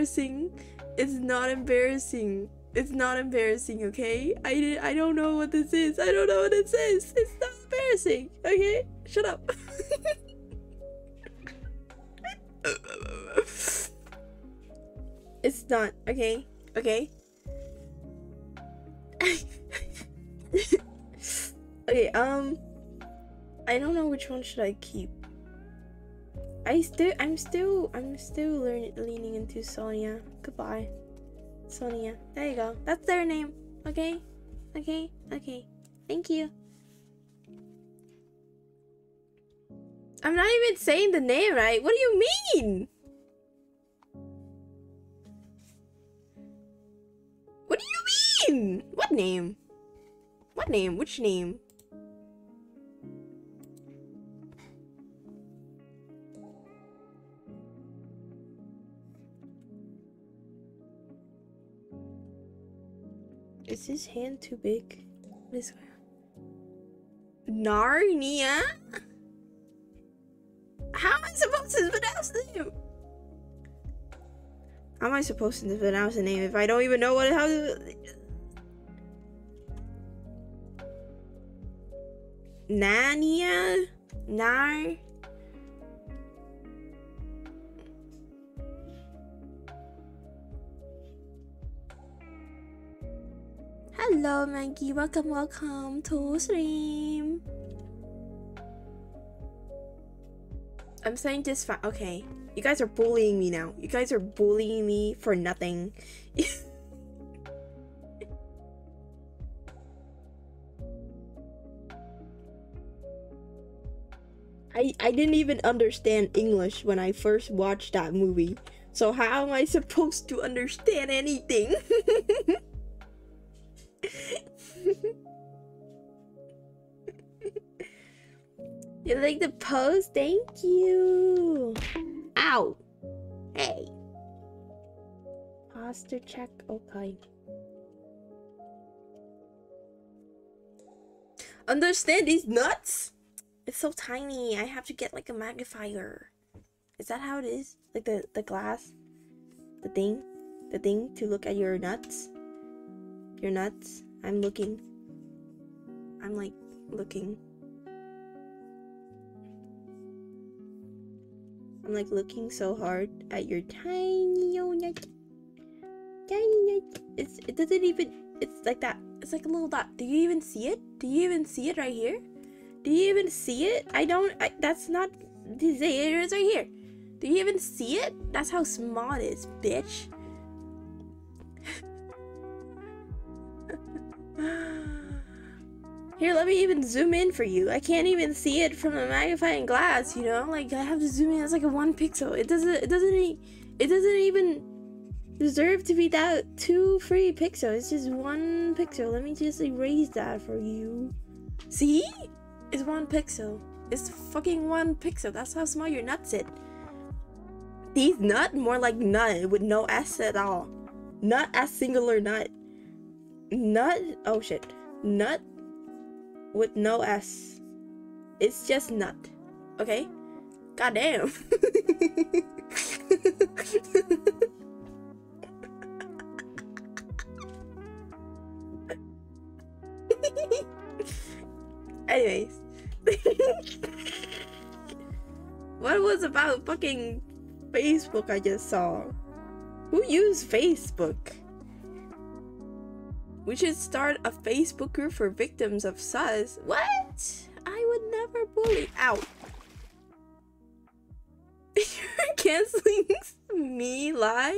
embarrassing, okay? I don't know what this is. It's not embarrassing, okay? Shut up. It's not, okay? Okay, I don't know which one should I keep. I'm still leaning into Sonia. Goodbye, Sonia. There you go. That's their name. Okay. Thank you. I'm not even saying the name right. What do you mean? What do you mean? What name? What name? Which name? Is his hand too big? This Narnia? How am I supposed to pronounce the name? How am I supposed to pronounce the name if I don't even know how to... Narnia? Nar? Hello, Maggie. Welcome to stream. I'm saying this okay. You guys are bullying me now. You guys are bullying me for nothing. I didn't even understand English when I first watched that movie. So how am I supposed to understand anything? You like the pose? Thank you. Ow. Hey. Posture check. Okay. Understand these nuts? It's so tiny. I have to get like a magnifier. Is that how it is? Like the glass? The thing to look at your nuts? Your nuts? I'm looking. I'm like looking. I'm like looking so hard at your tiny old nut. Tiny nut. It doesn't even, it's like that. It's like a little dot. Do you even see it? Do you even see it right here? Do you even see it? That's not, it is right here. Do you even see it? That's how small it is, bitch. Here, let me even zoom in for you. I can't even see it from the magnifying glass, you know? Like, I have to zoom in. It's like a 1 pixel. It doesn't even deserve to be that 2 free pixels. It's just 1 pixel. Let me just erase that for you. See? It's 1 pixel. It's fucking 1 pixel. That's how small your nuts is. These nut, more like nut with no S at all. Nut as singular nut. Nut, oh shit. Nut with no S. It's just nut. Okay? Goddamn. Anyways. What was about fucking Facebook I just saw? Who used Facebook? We should start a Facebook group for victims of sus. What? I would never bully. Ow. You're canceling me live?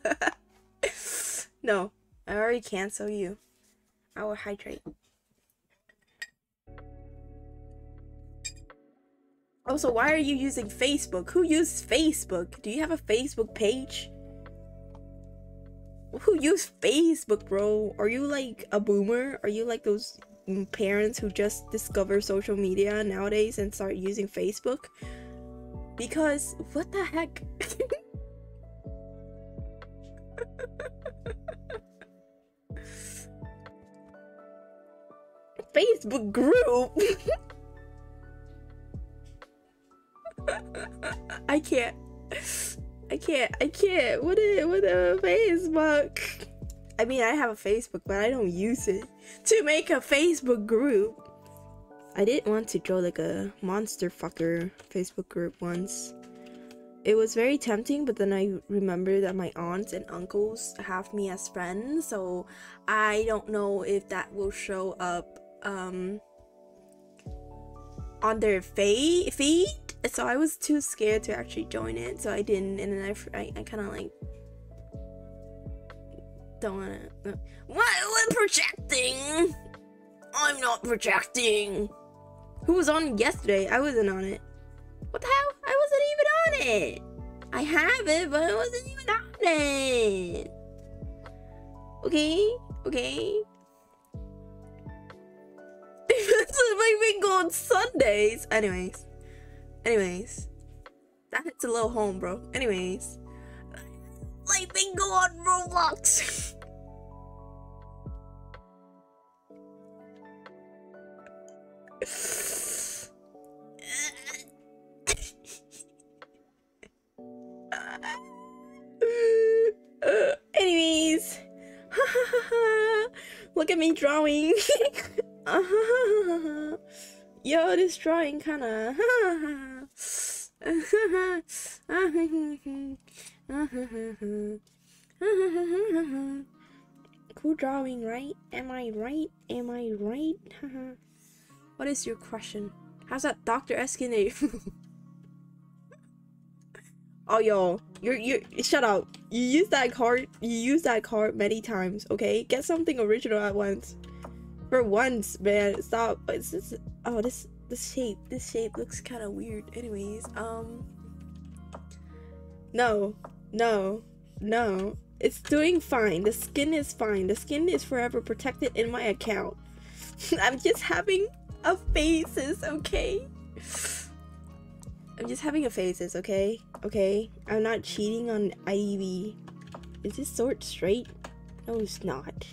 No, I already cancel you. I will hydrate. Also, why are you using Facebook? Who uses Facebook? Do you have a Facebook page? Who use Facebook, bro? Are you like a boomer? Are you like those parents who just discover social media nowadays and start using Facebook? Because what the heck? Facebook group. I can't. What a Facebook. I mean, I have a Facebook, but I don't use it to make a Facebook group. I did want to join like a monster fucker Facebook group once. It was very tempting, but then I remembered that my aunts and uncles have me as friends, so I don't know if that will show up on their feed. So I was too scared to actually join it, so I didn't. And then I kind of like don't wanna. What? I'm projecting. I'm not projecting. Who was on yesterday? I wasn't on it. What the hell? I wasn't even on it. I have it, but I wasn't even on it. Okay. It's like bingo on Sundays. Anyways. That hits a little home, bro. Anyways. Like bingo on Roblox. Anyways. Look at me drawing. Yo, this drawing kinda cool drawing, right? Am I right? What is your question? How's that Dr. Eskin? Oh, yo, you're shut up. You use that card many times, okay? Get something original at once. For once, man. Stop. It's just, oh, this shape looks kind of weird. Anyways, no. It's doing fine. The skin is fine. The skin is forever protected in my account. I'm just having a phases, okay? I'm just having a phases, okay? Okay? I'm not cheating on IDV. Is this sword straight? No, it's not.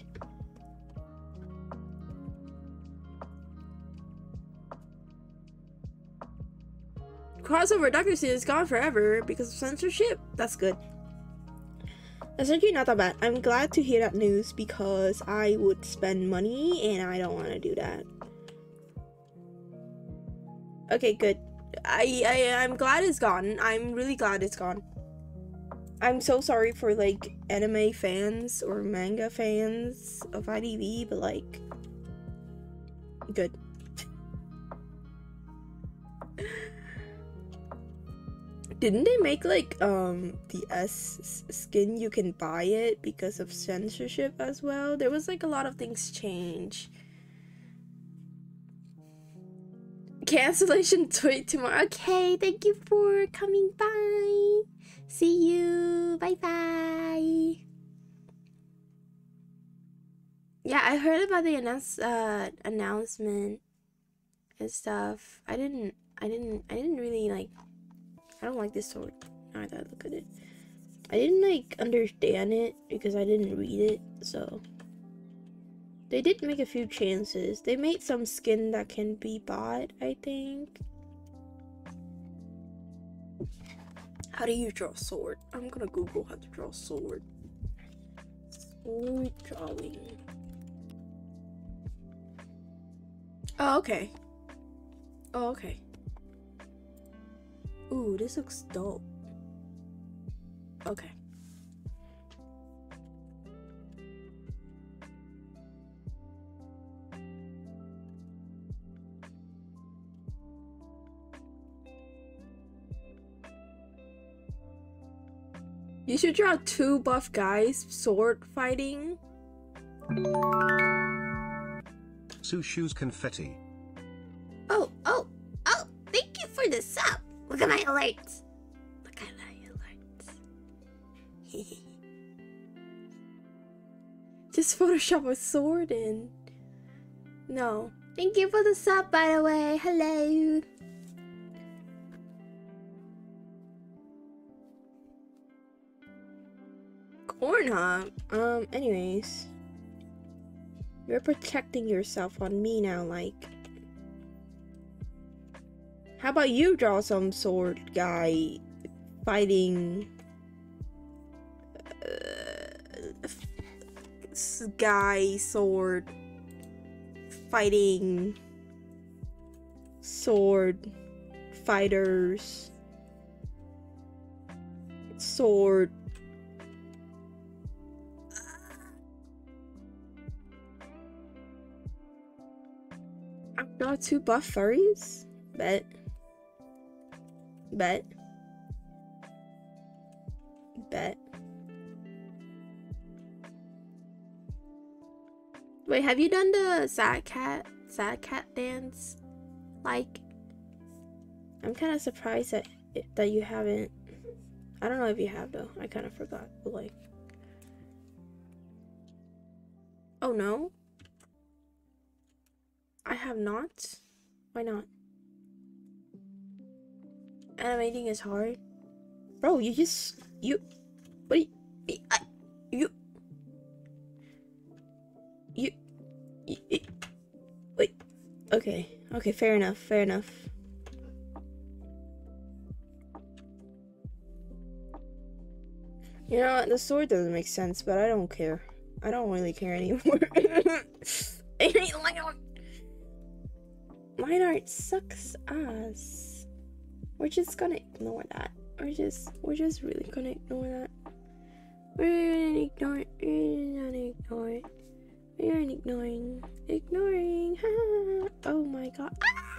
Crossover Dr. Steel is gone forever because of censorship. That's good. That's actually not that bad. I'm glad to hear that news because I would spend money and I don't want to do that. Okay, good. I'm glad it's gone. I'm really glad it's gone. I'm so sorry for like anime fans or manga fans of IDV, but like, good. Didn't they make like the S skin, you can buy it because of censorship as well? There was like a lot of things change. Cancellation tweet tomorrow. Okay, thank you for coming by. See you. Bye bye. Yeah, I heard about the announcement and stuff. I didn't really like. I don't like this sword. Now that I look at it, I didn't like understand it because I didn't read it. So they did make a few chances. They made some skin that can be bought, I think. How do you draw a sword? I'm gonna Google how to draw a sword. Sword drawing. Oh, okay. Oh, okay. Ooh, this looks dope. Okay. You should draw 2 buff guys sword fighting. Sushu's confetti. Oh, thank you for the sub. Look at my alerts. Look at my alerts. Just Photoshop a sword in. No. Thank you for the sub, by the way. Hello. Pornhub. Anyways. You're protecting yourself on me now, like. How about you draw some sword guy fighting guy sword fighting sword fighters sword I've got 2 buff furries? Bet. Wait, have you done the sad cat dance? Like, I'm kind of surprised that you haven't. I don't know if you have though. I kind of forgot. But like, oh no, I have not. Why not? Animating is hard, bro. What do wait. Okay, fair enough. You know what? The sword doesn't make sense, but I don't care. I don't really care anymore. Line art sucks ass. We're just gonna ignore that. We're just really gonna ignore that. We're gonna ignore it. We're ignoring. Oh my god.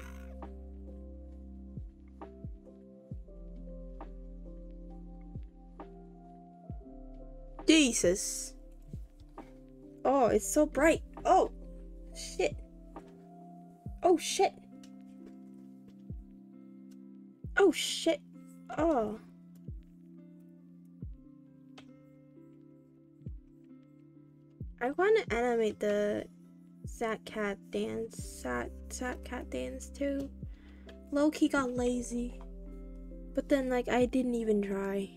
Jesus. Oh, it's so bright. Oh, shit. Oh, shit. Oh, shit. Oh. I want to animate the Sat Cat dance too. Low-key got lazy. But then, like, I didn't even try.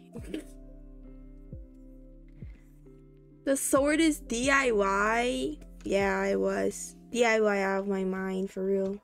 The sword is DIY? Yeah, it was. DIY out of my mind, for real.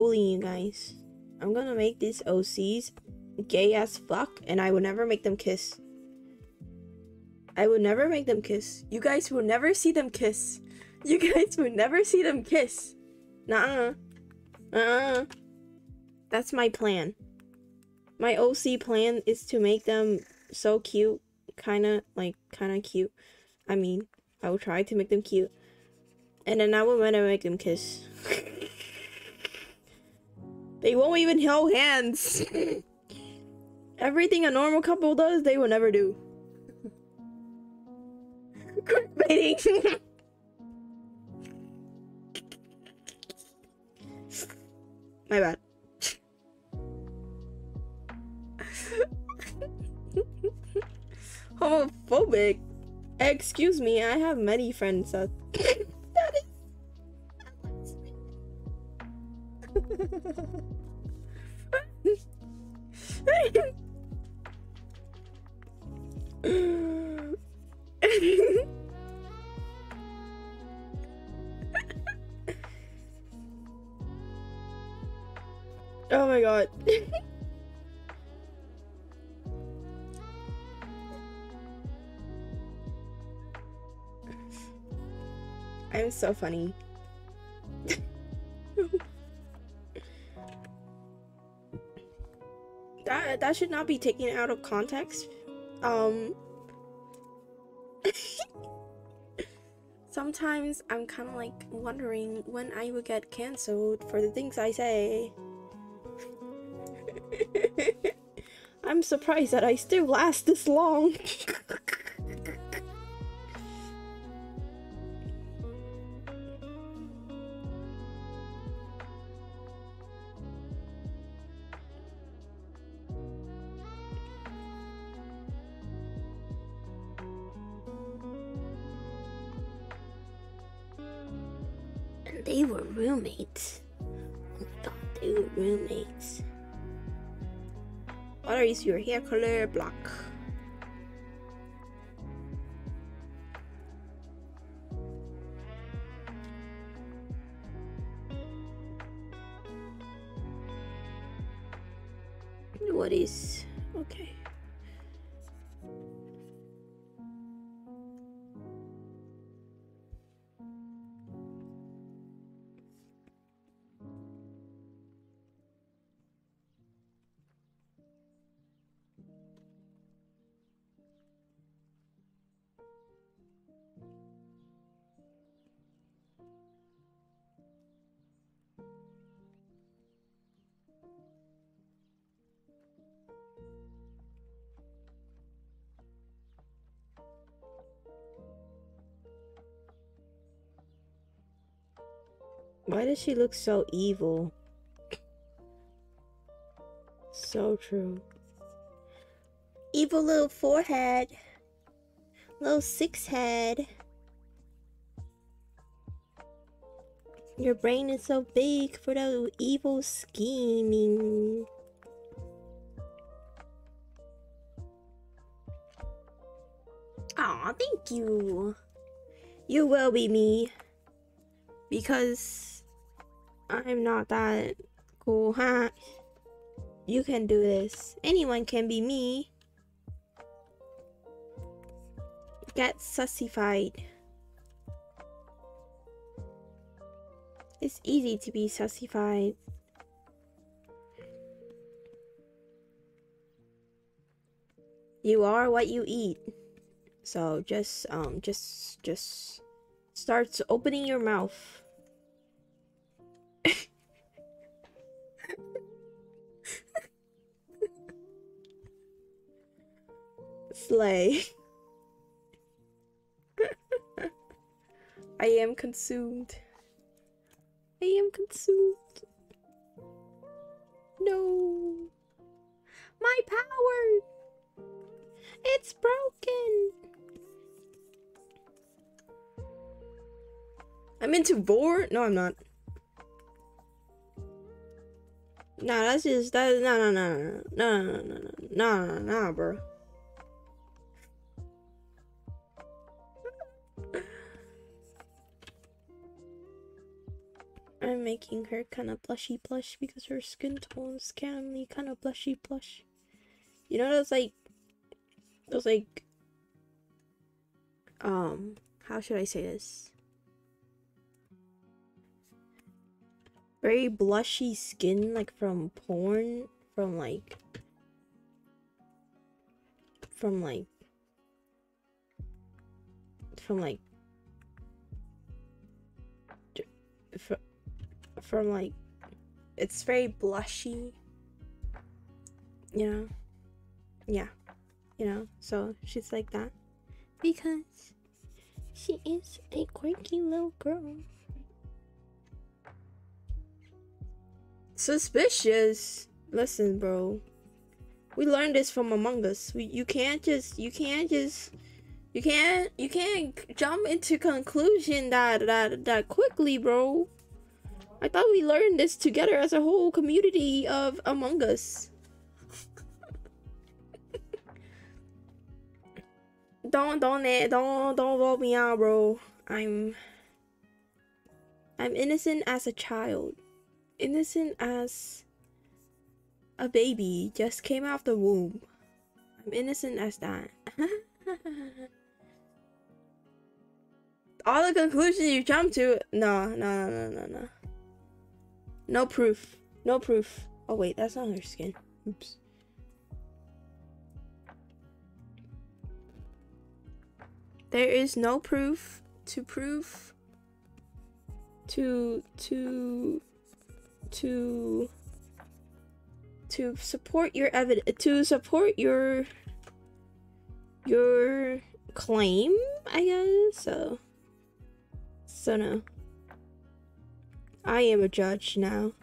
bullying you guys. I'm gonna make these OCs gay as fuck, and I would never make them kiss. I would never make them kiss. You guys will never see them kiss. You guys will never see them kiss. Nuh-uh. That's my plan. My OC plan is to make them so cute. Kinda cute. I mean, I will try to make them cute. And then I will wanna make them kiss. They won't even hold hands. Everything a normal couple does, they will never do. Clickbaiting. My bad. Homophobic? Excuse me, I have many friends that Oh my god. I'm so funny. That should not be taken out of context. Sometimes I'm kind of like wondering when I will get canceled for the things I say. I'm surprised that I still last this long. And they were roommates. I thought they were roommates. What is your hair color? Black. What is... okay. Why does she look so evil? So true. Evil little forehead. Little six head. Your brain is so big for the evil scheming. Aw, thank you. You will be me. Because I'm not that cool, huh? You can do this. Anyone can be me. Get sussified. It's easy to be sussified. You are what you eat. So just start opening your mouth. Slay. I am consumed. I am consumed. No. My power. It's broken. I'm into vor? No, I'm not. Nah, that's just that. No, bro. I'm making her kind of blushy blush because her skin tone's kind of blushy blush. You know those like how should I say this? Very blushy skin, like from porn, from like it's very blushy, you know. Yeah, you know, so she's like that because she is a quirky little girl. Suspicious. Listen, bro, we learned this from Among Us. You can't jump into conclusion that quickly, bro. I thought we learned this together as a whole community of Among Us. Don't vote me out, bro. I'm innocent as a child. Innocent as a baby just came out of the womb. I'm innocent as that. All the conclusions you jump to, no. No proof. No proof. Oh wait, that's not her skin. Oops. There is no proof to prove to support your evidence, to support your claim, I guess. So no. I am a judge now.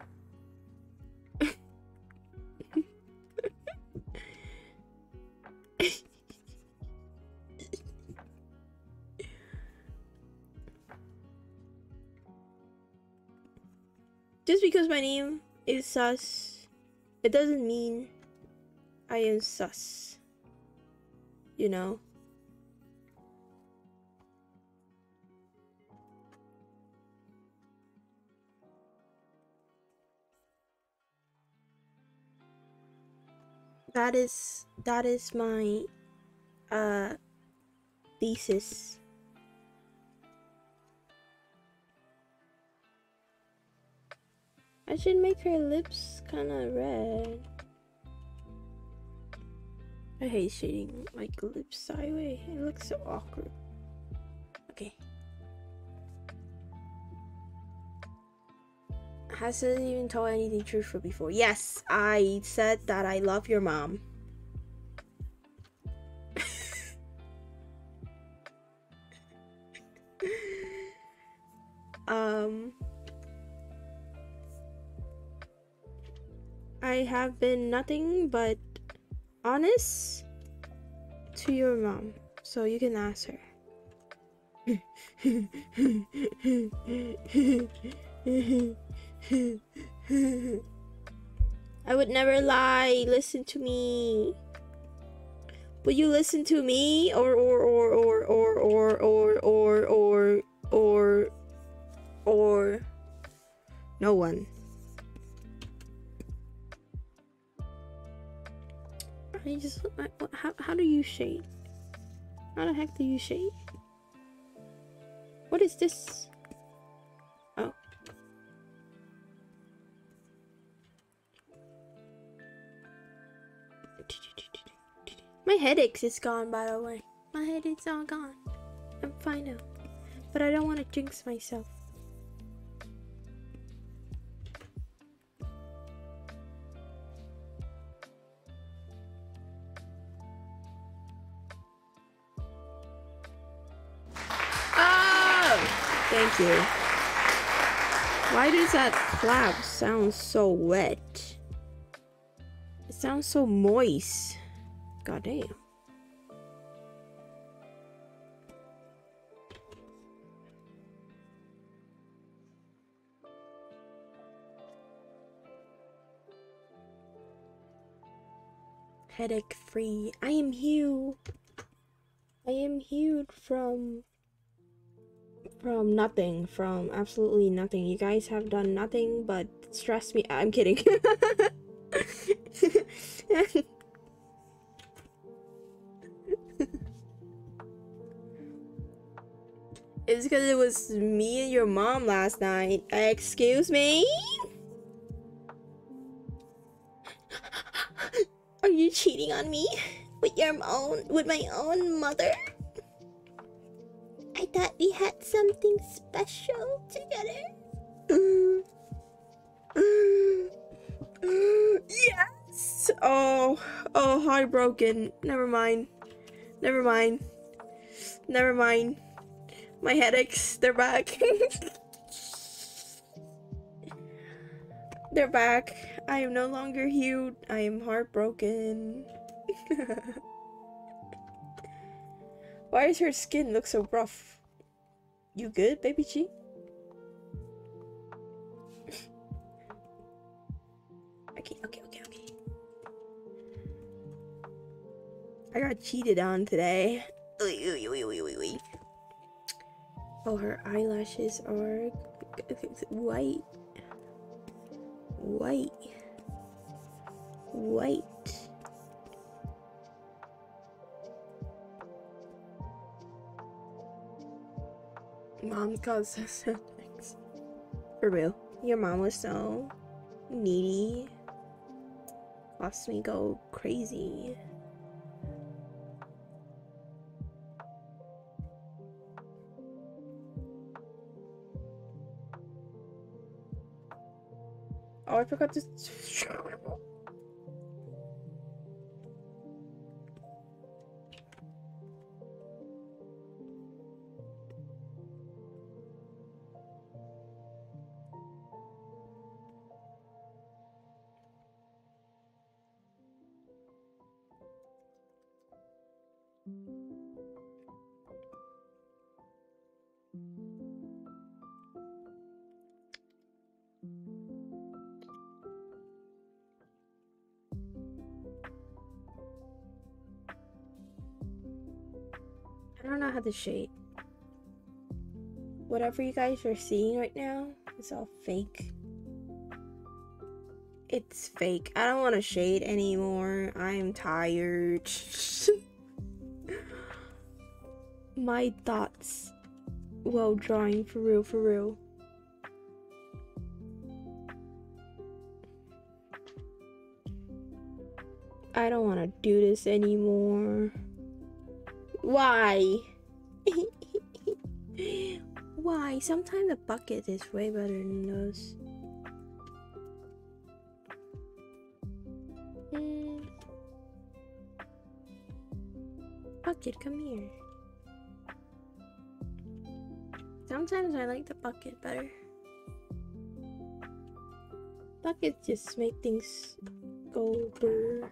Just because my name is sus, it doesn't mean I am sus. You know? That is my thesis. I should make her lips kind of red. I hate shading like lips sideways. It looks so awkward. Okay. Hasn't even told anything truthful before. Yes, I said that I love your mom. I have been nothing but honest to your mom, so you can ask her. I would never lie. Listen to me. Will you listen to me or no one? How do you shade? How the heck do you shade? What is this? Oh. My headaches is gone, by the way. My headache's all gone. I'm fine now. But I don't want to jinx myself. Thank you. Why does that clap sound so wet? It sounds so moist. God damn. Headache free. I am healed. I am healed from From nothing, from absolutely nothing. You guys have done nothing but stress me. I'm kidding. It's because it was me and your mom last night. Excuse me? Are you cheating on me with my own mother? I thought we had something special together. Yes. Oh, heartbroken. Never mind. My headaches, they're back. They're back. I am no longer healed. I am heartbroken. Why does her skin look so rough? You good, baby G? Okay. I got cheated on today. Oh, her eyelashes are white. Mom caused us things. For real. Your mom was so needy. Lost me go crazy. Oh, I forgot to... I don't know how to shade. Whatever you guys are seeing right now is all fake. It's fake. I don't want to shade anymore. I'm tired. My thoughts while drawing, for real. I don't want to do this anymore. Why? Why? Sometimes the bucket is way better than those. Bucket, come here. Sometimes I like the bucket better. Buckets just make things go brr.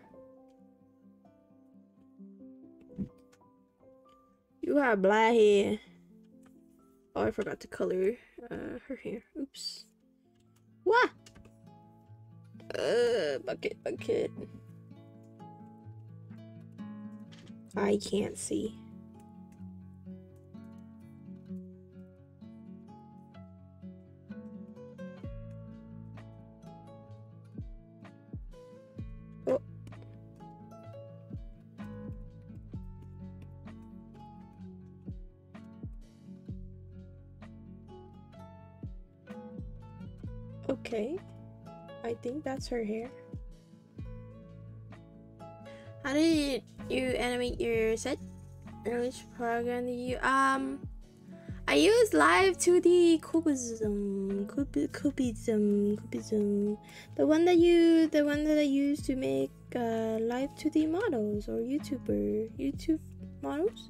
You have black hair. Oh, I forgot to color her hair. Oops. What? Bucket. I can't see. Oh. Okay. I think that's her hair. How did you animate your set? Or which program did you I use Live 2D Cubism. The one that I use to make Live 2D models or YouTube models.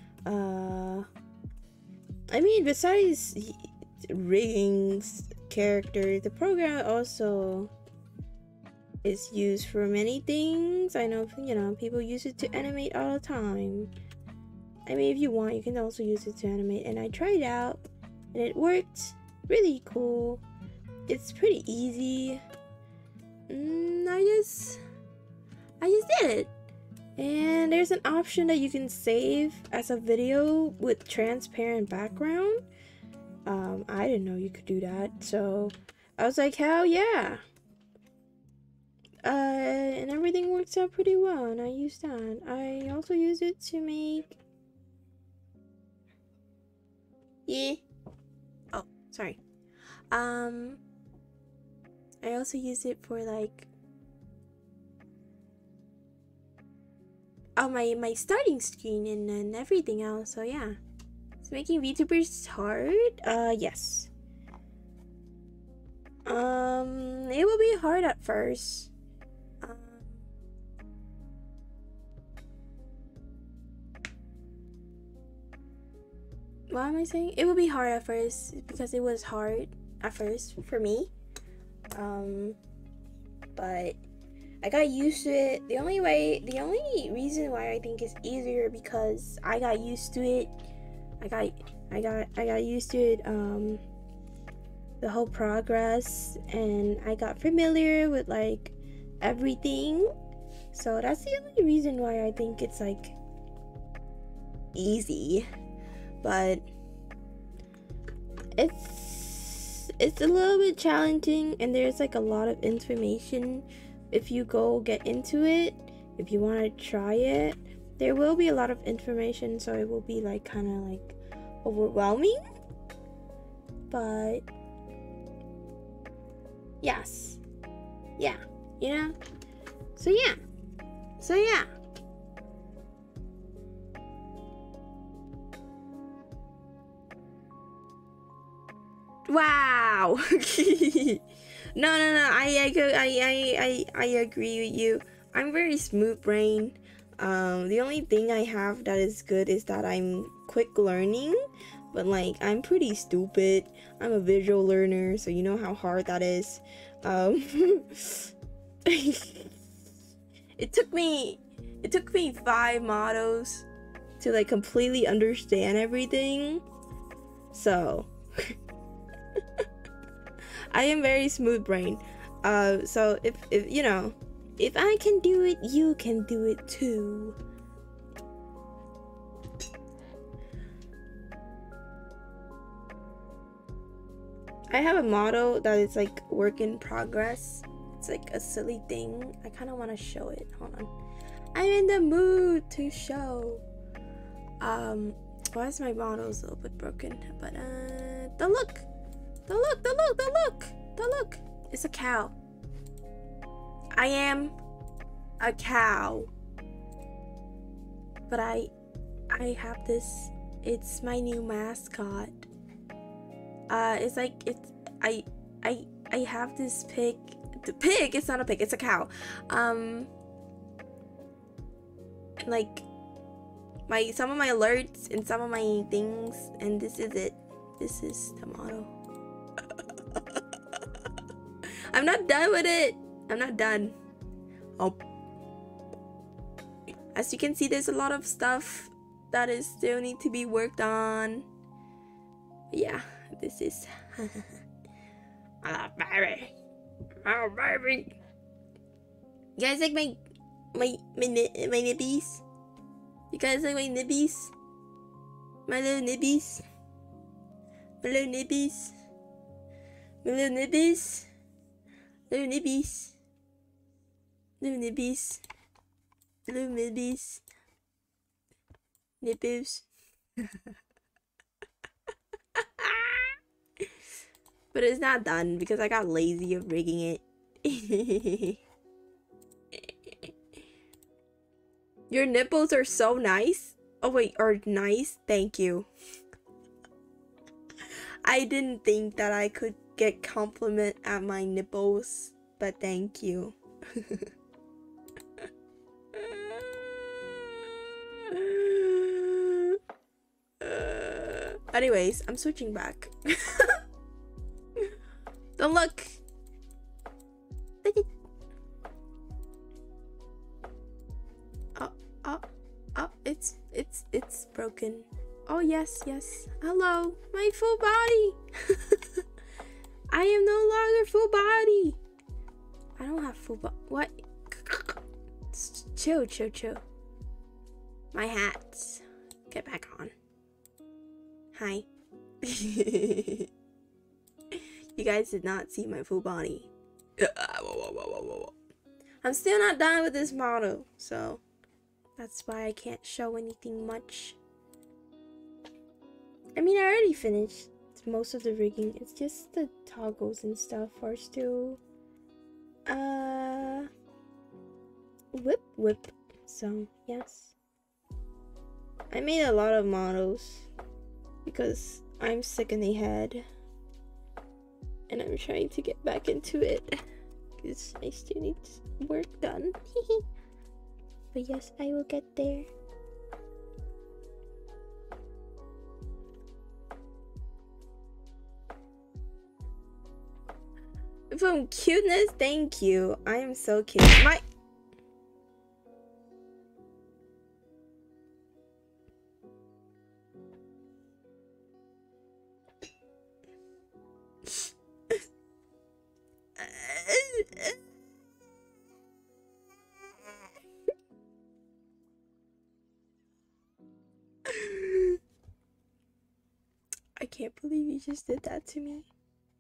I mean, besides rigging characters, the program also is used for many things. I know, people use it to animate all the time. I mean, if you want, you can also use it to animate. And I tried it out, and it worked really cool. It's pretty easy. I just did it. And there's an option that you can save as a video with transparent background. I didn't know you could do that, so I was like, hell yeah. And everything works out pretty well, and I use that. I also use it to make... Yeah. Oh, sorry. I also use it for, like... Oh, my starting screen and everything else, so yeah. Is making VTubers hard? Yes. It will be hard at first. What am I saying? It will be hard at first because it was hard at first for me. But I got used to it. The only reason why I think it's easier because I got used to it. I got used to it, the whole progress, and I got familiar with like everything. So that's the only reason why I think it's like easy. But it's a little bit challenging, and there's like a lot of information if you go get into it. If you want to try it, there will be a lot of information, so it will be like kind of like overwhelming. But yes, yeah, you know. So yeah. Wow. No. I agree with you. I'm very smooth brain. The only thing I have that is good is that I'm quick learning, but like I'm pretty stupid. I'm a visual learner, so you know how hard that is. It took me 5 models to like completely understand everything. So I am very smooth brain. So if you know, if I can do it, you can do it too. I have a motto that is like work in progress. It's like a silly thing. I kind of want to show it. Hold on. I'm in the mood to show. Why is my model's a little bit broken? But the look. It's a cow. I am a cow. But I have this. It's my new mascot. It's like I have this pig. The pig. It's not a pig. It's a cow. Like some of my alerts and some of my things, and this is it. This is the model. I'm not done with it. I'm not done. Oh. As you can see, there's a lot of stuff that is still need to be worked on. Yeah, this is oh baby. Oh baby. You guys like my nibbies? You guys like my nibbies? My little nibbies? My little nibbies? My little nibbies? Little nibbies? Little nibbies? Little nibbies? Nipples? But it's not done because I got lazy of rigging it. Your nipples are so nice. Oh wait, are nice? Thank you. I didn't think that I could get compliment at my nipples, but thank you. Anyways, I'm switching back. Don't look. Oh, it's broken. Oh yes. Hello, my full body. I am no longer full body. I don't have full body. What? Chill. My hats. Get back on. Hi. You guys did not see my full body. I'm still not done with this model, so that's why I can't show anything much. I mean, I already finished most of the rigging. It's just the toggles and stuff are still whip. So yes, I made a lot of models because I'm sick in the head and I'm trying to get back into it because I still need work done. But yes, I will get there. From cuteness, thank you. I am so cute. My I can't believe you just did that to me.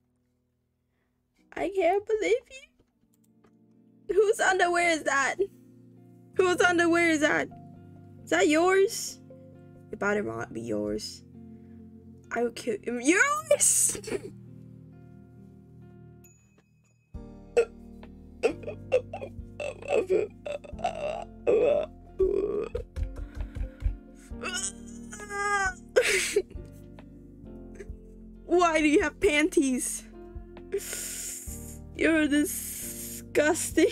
I can't believe you. Whose underwear is that? Whose underwear is that? Is that yours? It better not be yours. I will kill him. Yours! Why do you have panties? You're disgusting.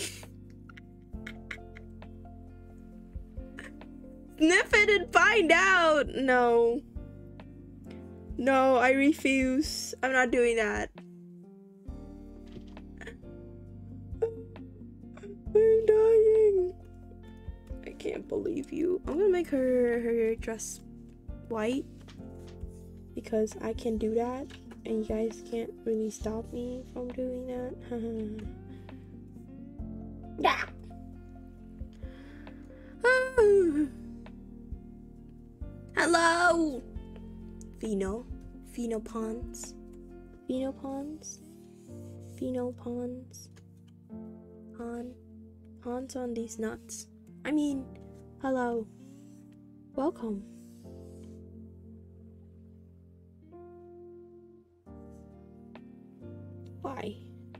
Sniff it and find out. No. No, I refuse. I'm not doing that. I'm dying. I can't believe you. I'm gonna make her dress white because I can do that and you guys can't really stop me from doing that. Yeah. Hello, Pheno Pons, Pons on these nuts. I mean, hello, welcome. Why?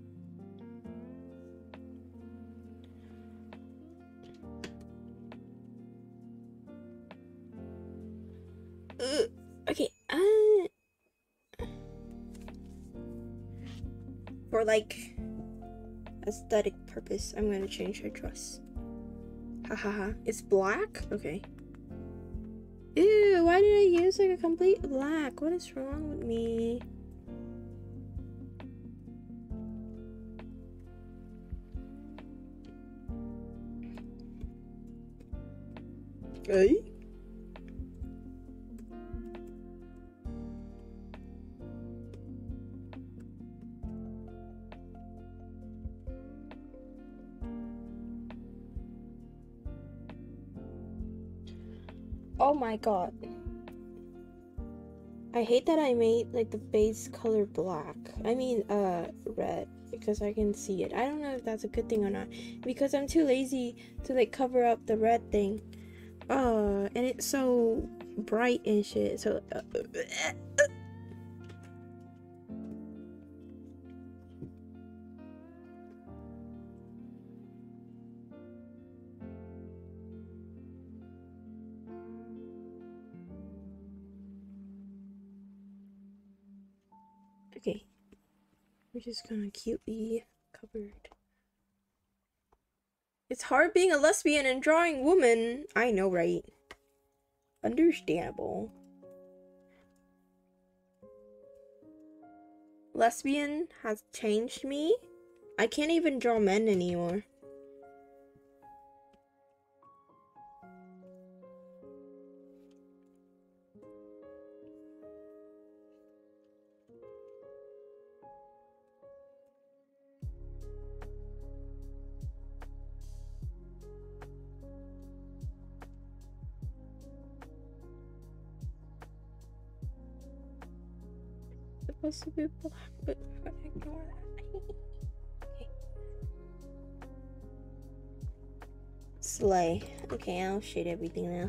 Okay, for like aesthetic purpose, I'm gonna change her dress. Hahaha, it's black? Okay. Ew, why did I use like a complete black? What is wrong with me? Hey? Oh my god. I hate that I made like the base color black. I mean red because I can see it. I don't know if that's a good thing or not because I'm too lazy to like cover up the red thing. And it's so bright and shit. So okay, we're just gonna cutely covered. It's hard being a lesbian and drawing woman. I know, right? Understandable. Lesbian has changed me. I can't even draw men anymore. supposed to be black, but ignore that. Okay. Slay. Okay, I'll shade everything now.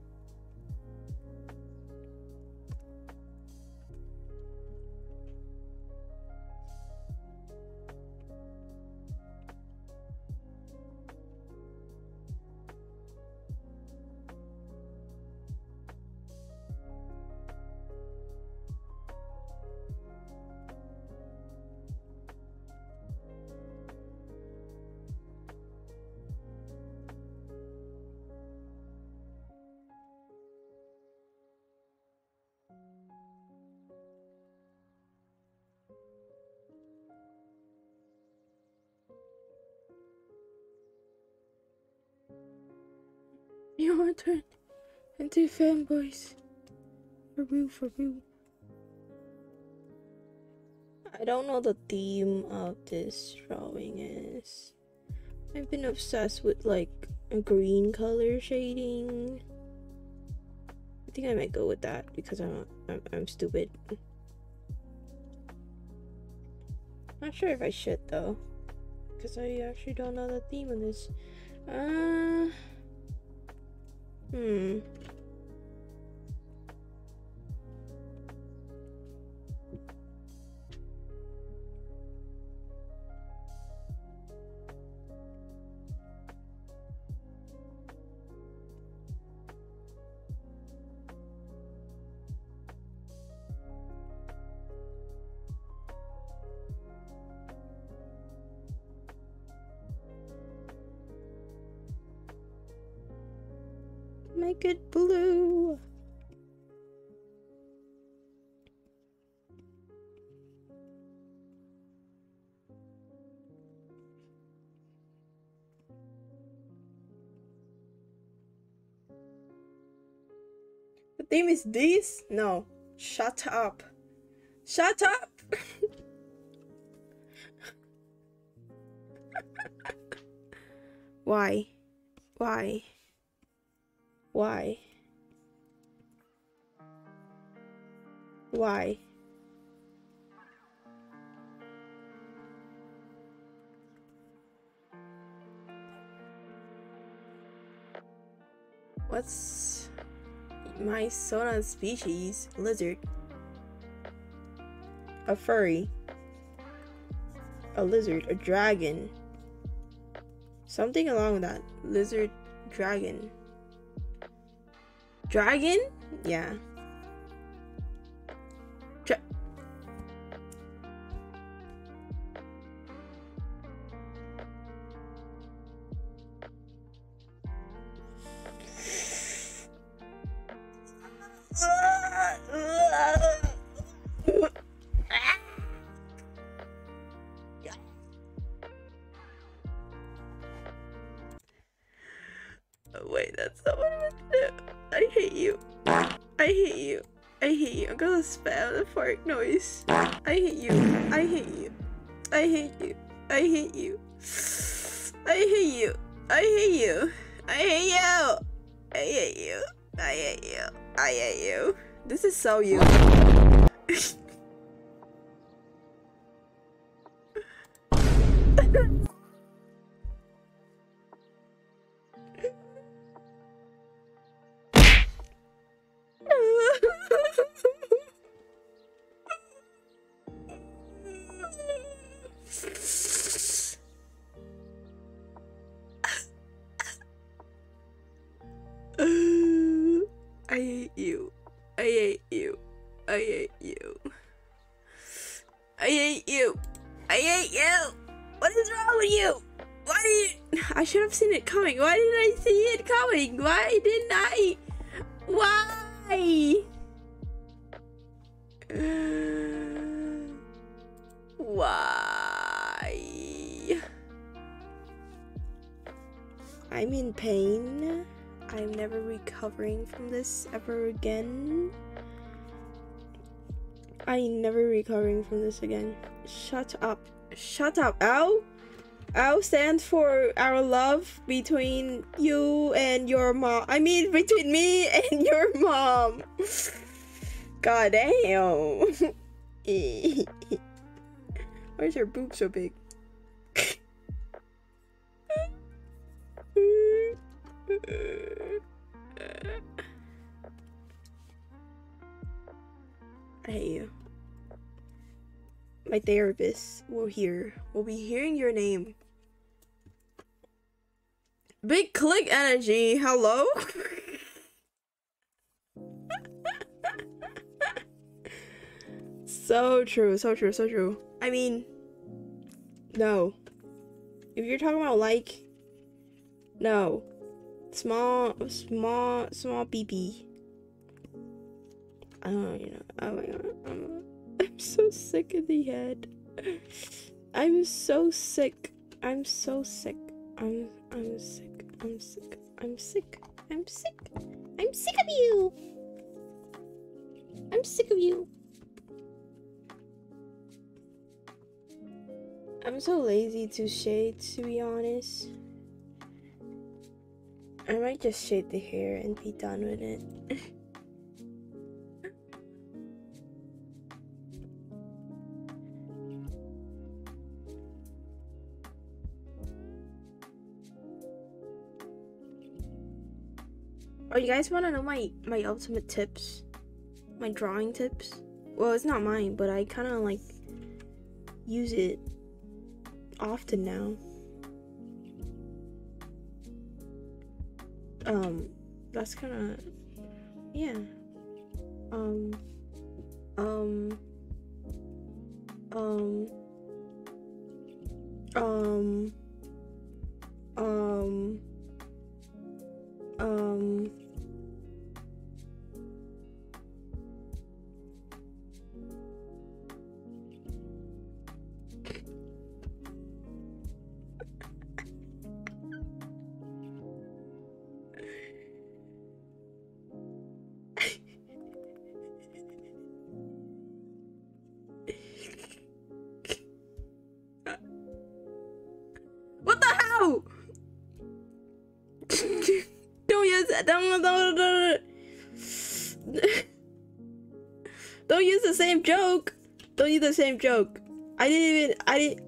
Your turn into fanboys. For real, for real. I don't know the theme of this drawing is. I've been obsessed with like a green color shading. I think I might go with that because I'm stupid. Not sure if I should though, because I actually don't know the theme of this. Make it blue. The theme is this? No. Shut up. Shut up! Why? Why? Why? Why? What's my Sona species? Lizard. A furry. A lizard. A dragon. Something along with that. Lizard, dragon. Dragon? Yeah. Wait, that's not what I meant to do. I hate you. I hate you. I hate you. I'm gonna spam the fart noise. I hate you. I hate you. I hate you. I hate you. I hate you. I hate you. I hate you. I hate you. I hate you. I hate you. This is so you. I hate you. I hate you. I hate you. I hate you. I hate you. What is wrong with you? Why did you... I should have seen it coming. Why didn't I see it coming? Why didn't I? Why? Why? I'm in pain. I'm never recovering from this ever again. I'm never recovering from this again. Shut up. Shut up. Ow? Ow stands for our love between you and your mom. I mean, between me and your mom. God damn. Why is your boob so big? I hate you. My therapist will be hearing your name. Big click energy, hello? So true, so true, so true. I mean, no. If you're talking about like, no. Small PP. Oh, you know, oh my god. I'm so sick in the head. I'm so sick. I'm so sick. I'm sick. I'm sick. I'm sick. I'm sick. I'm sick of you. I'm sick of you. I'm so lazy to shade, to be honest. I might just shade the hair and be done with it. Oh, you guys want to know my ultimate tips? My drawing tips? Well, it's not mine, but I kind of like use it often now. That's kind of, yeah. What the hell? Don't use that. Don't use the same joke. Don't use the same joke. I didn't.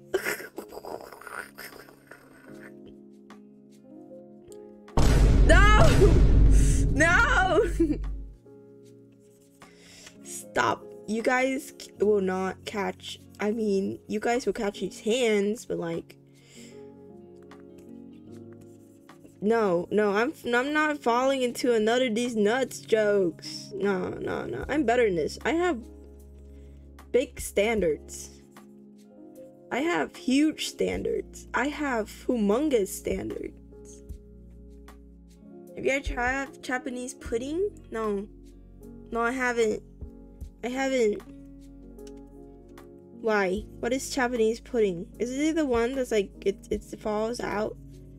No! No! Stop. You guys will not catch. I mean, you guys will catch these hands, but like, no, I'm not falling into another of these nuts jokes. No. I'm better than this. I have big standards. I have huge standards. I have humongous standards. Have you ever tried Japanese pudding? No, I haven't. Why? What is Japanese pudding? Is it the one that's like it falls out?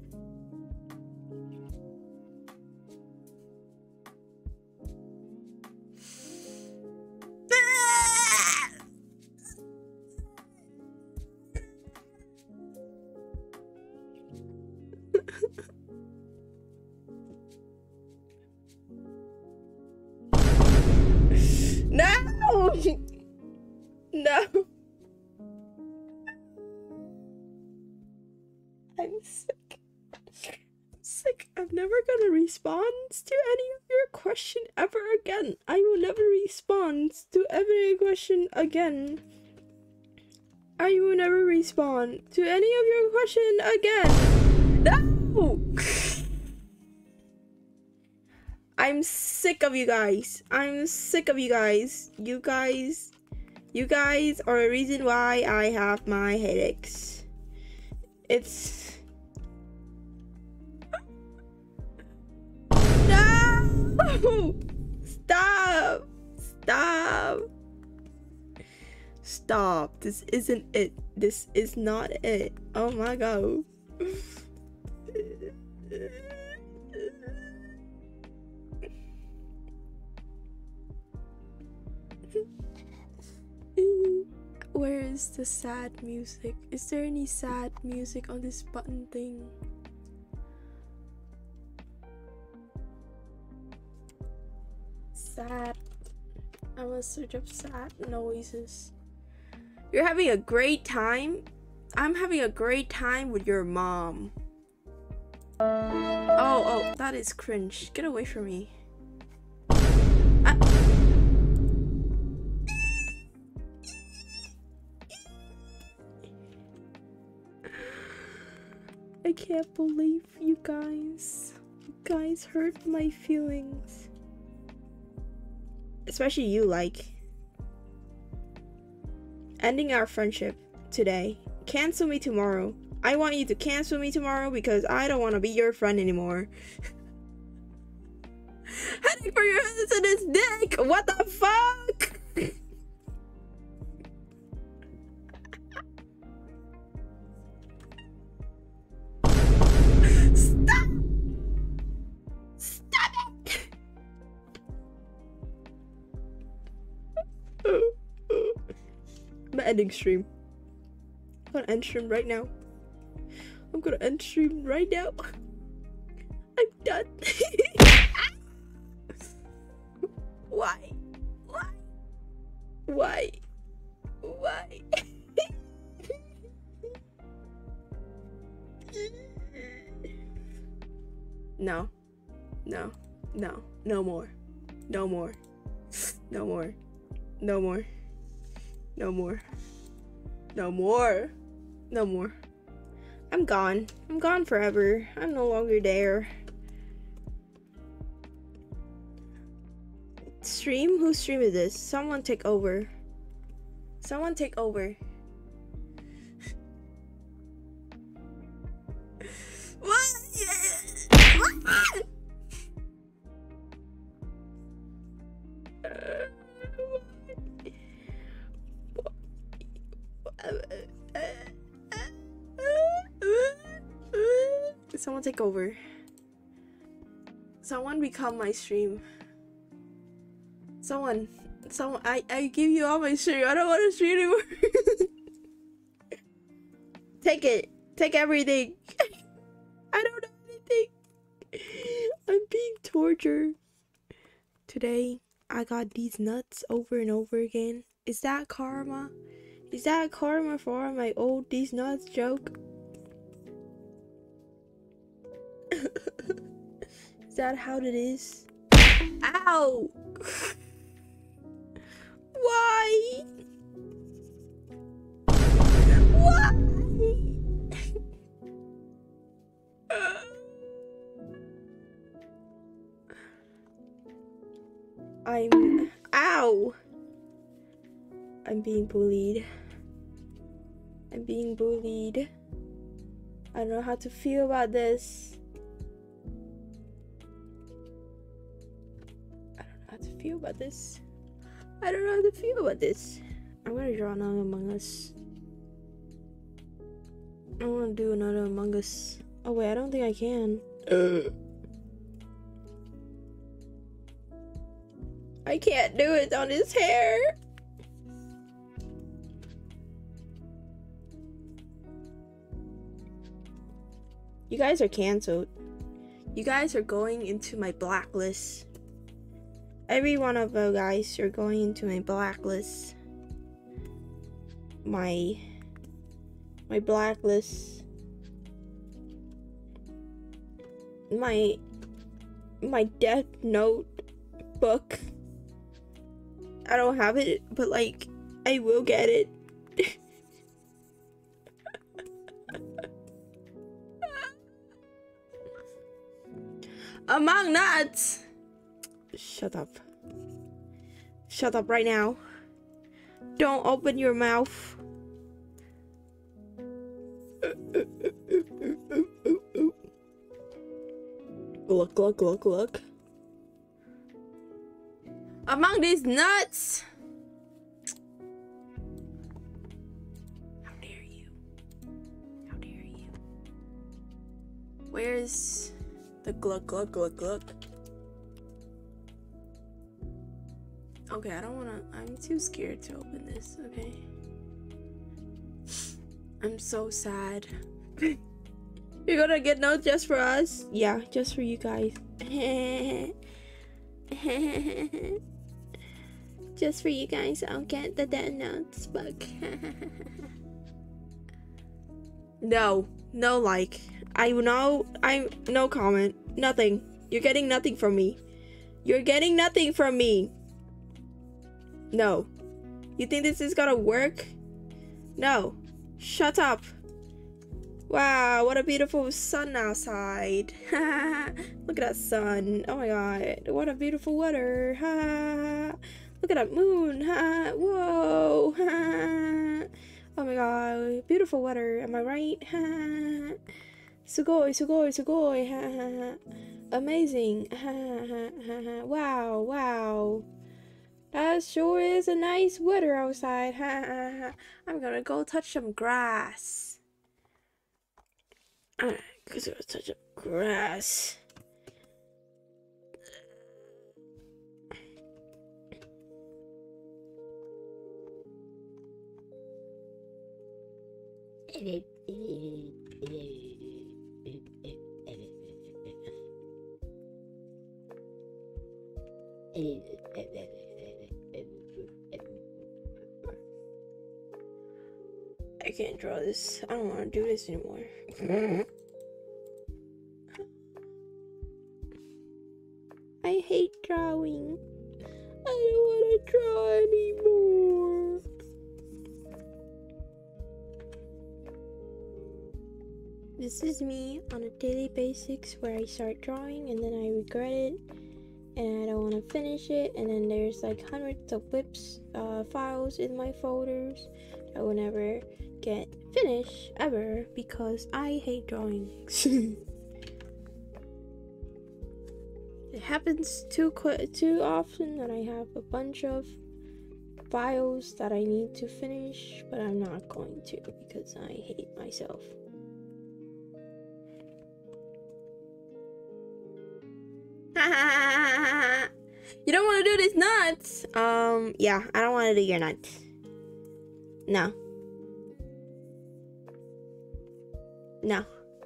No. I'm sick. I'm never gonna respond to any of your question ever again. I will never respond to every question again. I will never respond to any of your question again. No! I'm sick of you guys. I'm sick of you guys. You guys are the reason why I have my headaches. It's... No! Stop. This isn't it. This is not it. Oh my god. Where is the sad music? Is there any sad music on this button thing? Sad I'm gonna search up sad noises. You're having a great time? I'm having a great time with your mom. Oh, that is cringe. Get away from me. I can't believe you guys. You guys hurt my feelings. Especially you, like. Ending our friendship today. Cancel me tomorrow. I want you to cancel me tomorrow because I don't want to be your friend anymore. Heading for your hands in his dick! What the fuck? Stop! Stop it! I'm ending stream. I'm gonna end stream right now. I'm gonna end stream right now. I'm done. Why? Why? Why? Why? No. No. No. No more. No more. No more. No more. No more. No more. No more. I'm gone. I'm gone forever. I'm no longer there. Stream? Whose stream is this? Someone take over. Someone take over. What? Someone take over. Someone become my stream. Someone, I give you all my stream. I don't want to stream anymore. Take it. Take everything. I don't know anything. I'm being tortured. Today, I got these nuts over and over again. Is that karma? Is that karma for my old these nuts joke? Is that how it is? Ow! Why? Why? Ow! I'm being bullied. I'm being bullied. I don't know how to feel about this. I don't know how to feel about this. I don't know how to feel about this. I'm gonna draw another Among Us. I wanna do another Among Us. Oh wait, I don't think I can. I can't do it on his hair. You guys are canceled. You guys are going into my blacklist. Every one of you guys are going into my blacklist. My blacklist. My Death Note book. I don't have it, but like I will get it. Among Nuts. Shut up. Shut up right now. Don't open your mouth. Look, look, look, look. Among these nuts. How dare you? How dare you? Where's the gluck, gluck, gluck, gluck? Okay, I don't wanna. I'm too scared to open this, okay? I'm so sad. You're gonna get notes just for us? Yeah, just Just for you guys, I'll get the dead notes book. No, no like. No comment. Nothing. You're getting nothing from me. You're getting nothing from me. No. You think this is gonna work? No. Shut up. Wow, what a beautiful sun outside. Look at that sun. Oh my god. What a beautiful weather. Look at that moon. Whoa. Oh my god. Beautiful weather. Am I right? Sugoi, sugoi, sugoi. Amazing. Wow, wow. That sure is a nice weather outside. I'm gonna go touch some grass. Cause I was touch some grass. I can't draw this. I don't want to do this anymore. I hate drawing. I don't want to draw anymore. This is me on a daily basis where I start drawing and then I regret it and I don't want to finish it, and then there's like hundreds of whips files in my folders that will never get finished ever because I hate drawing. It happens too often that I have a bunch of files that I need to finish, but I'm not going to because I hate myself. You don't want to do these nuts? Yeah, I don't want to do your nuts. No. No.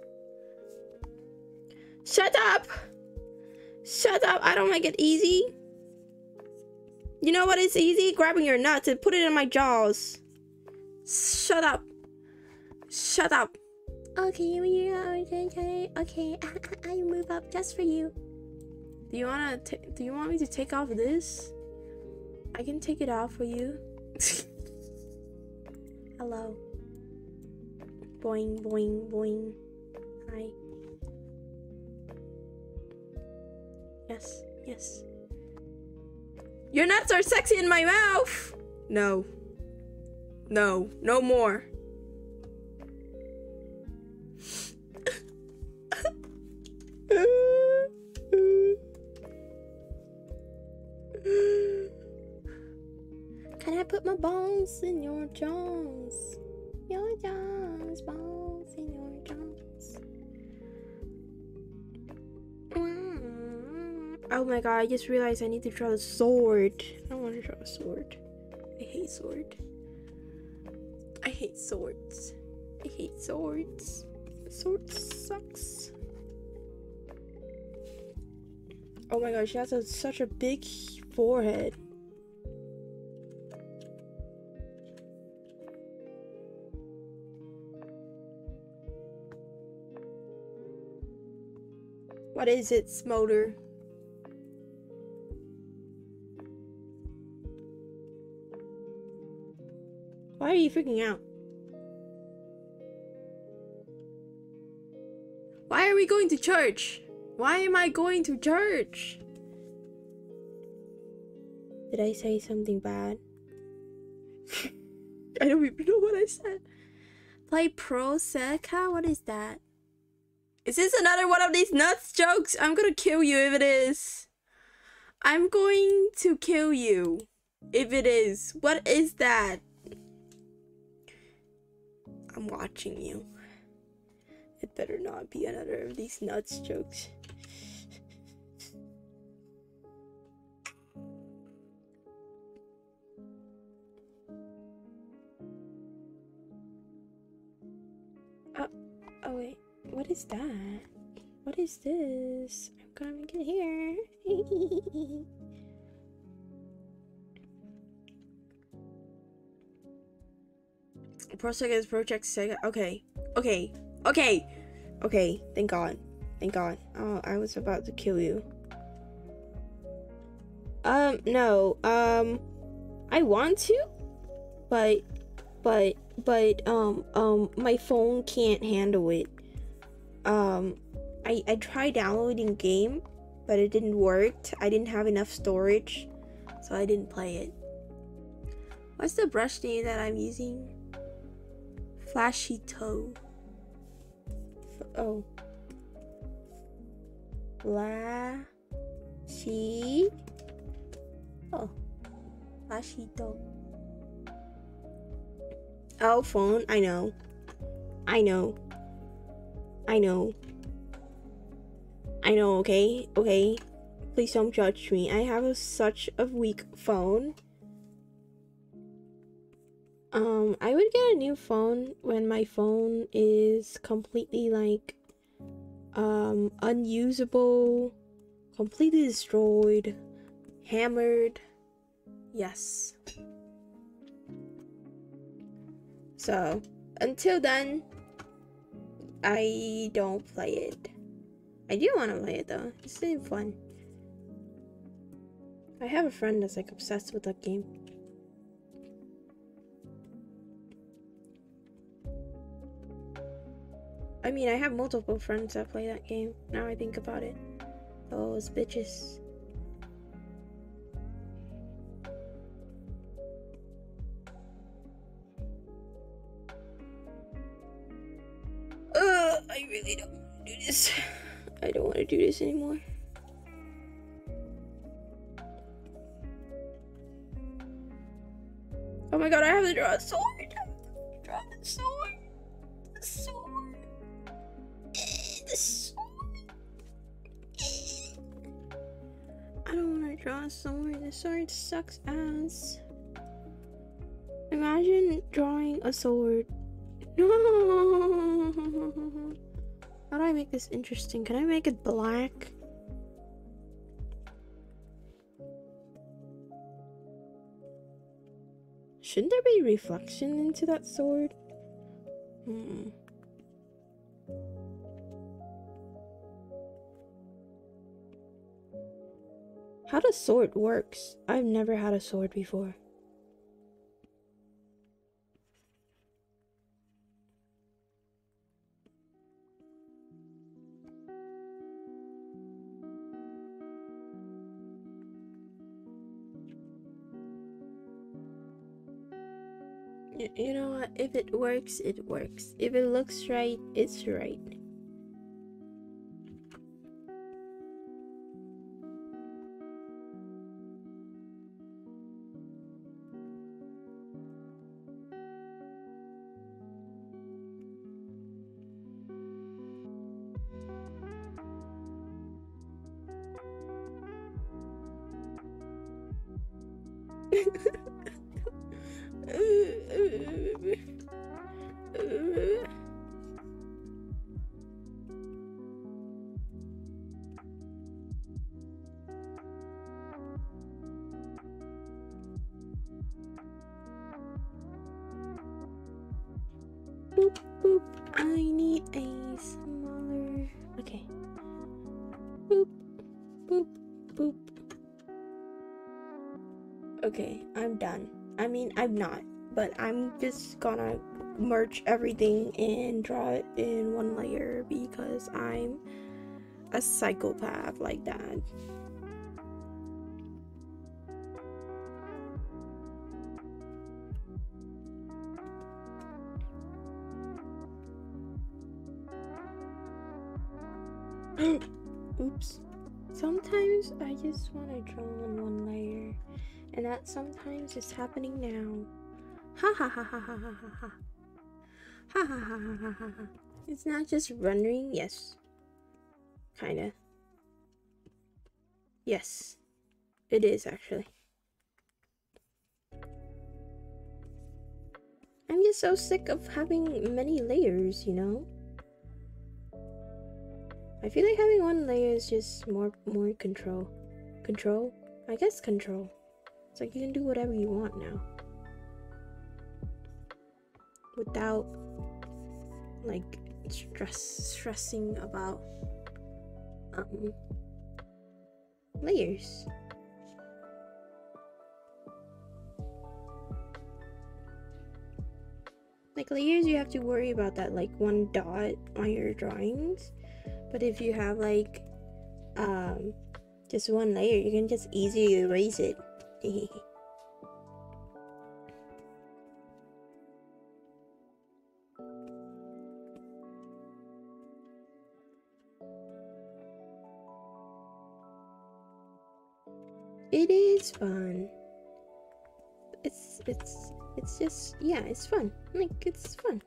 Shut up! Shut up! I don't make it easy. You know what is easy? Grabbing your nuts and put it in my jaws. Shut up. Shut up. Okay, okay. I move up just for you. Do you want me to take off this? I can take it off for you. Hello. Boing, boing, boing. Hi. Yes, yes. Your nuts are sexy in my mouth! No. No, no more. Can I put my bones in your jaws? Your jaws, bones in your jaws. Oh my god, I just realized I need to draw the sword. I don't want to draw a sword. I hate sword. I hate swords. I hate swords. Swords sucks. Oh my god, she has such a big forehead. What is it, Smolder? Why are you freaking out? Why are we going to church? Why am I going to church? Did I say something bad? I don't even know what I said. Play Pro Seca? What is that? Is this another one of these nuts jokes? I'm gonna kill you if it is. I'm going to kill you if it is. What is that? I'm watching you. It better not be another of these nuts jokes. Oh wait, what is that? What is this? I'm gonna make it here. Pro Sega is Project Sega. Okay. Thank God. Oh, I was about to kill you. No. I want to, but my phone can't handle it. I tried downloading game, but it didn't work. I didn't have enough storage, so I didn't play it. What's the brush name that I'm using? Flashy Toe. Oh. Flashy. Oh. Flashy Toe. Oh, phone. I know. Okay. Please don't judge me. I have such a weak phone. I would get a new phone when my phone is completely like unusable, completely destroyed, hammered. Yes. So until then, I don't play it. I do want to play it though. It's really fun. I have a friend that's like obsessed with that game. I mean, I have multiple friends that play that game. Now I think about it. Those bitches. I really don't want to do this. I don't want to do this anymore. Oh my god, I have to draw a sword. The sword. I don't want to draw a sword. The sword sucks ass. Imagine drawing a sword. No. How do I make this interesting? Can I make it black? Shouldn't there be reflection into that sword? How the sword works? I've never had a sword before. You know what? If it works, it works. If it looks right, it's right. Boop, boop. I need a smaller. Okay. Boop, boop, boop. Okay, I'm done. I mean, I'm not, but I'm just gonna merge everything and draw it in one layer because I'm a psychopath like that. Oops. Sometimes I just want to draw on one layer, and that sometimes is happening now. Ha ha ha ha ha ha ha ha. Ha ha ha ha ha ha ha. It's not just rendering, yes. Kinda. Yes. It is actually. I'm just so sick of having many layers, you know? I feel like having one layer is just more control. Control? I guess control. It's like you can do whatever you want now. without like stressing about layers. Like layers, you have to worry about that like one dot on your drawings, but if you have like just one layer, you can just easily erase it. It is fun. It's just, yeah, it's fun. Like, it's fun.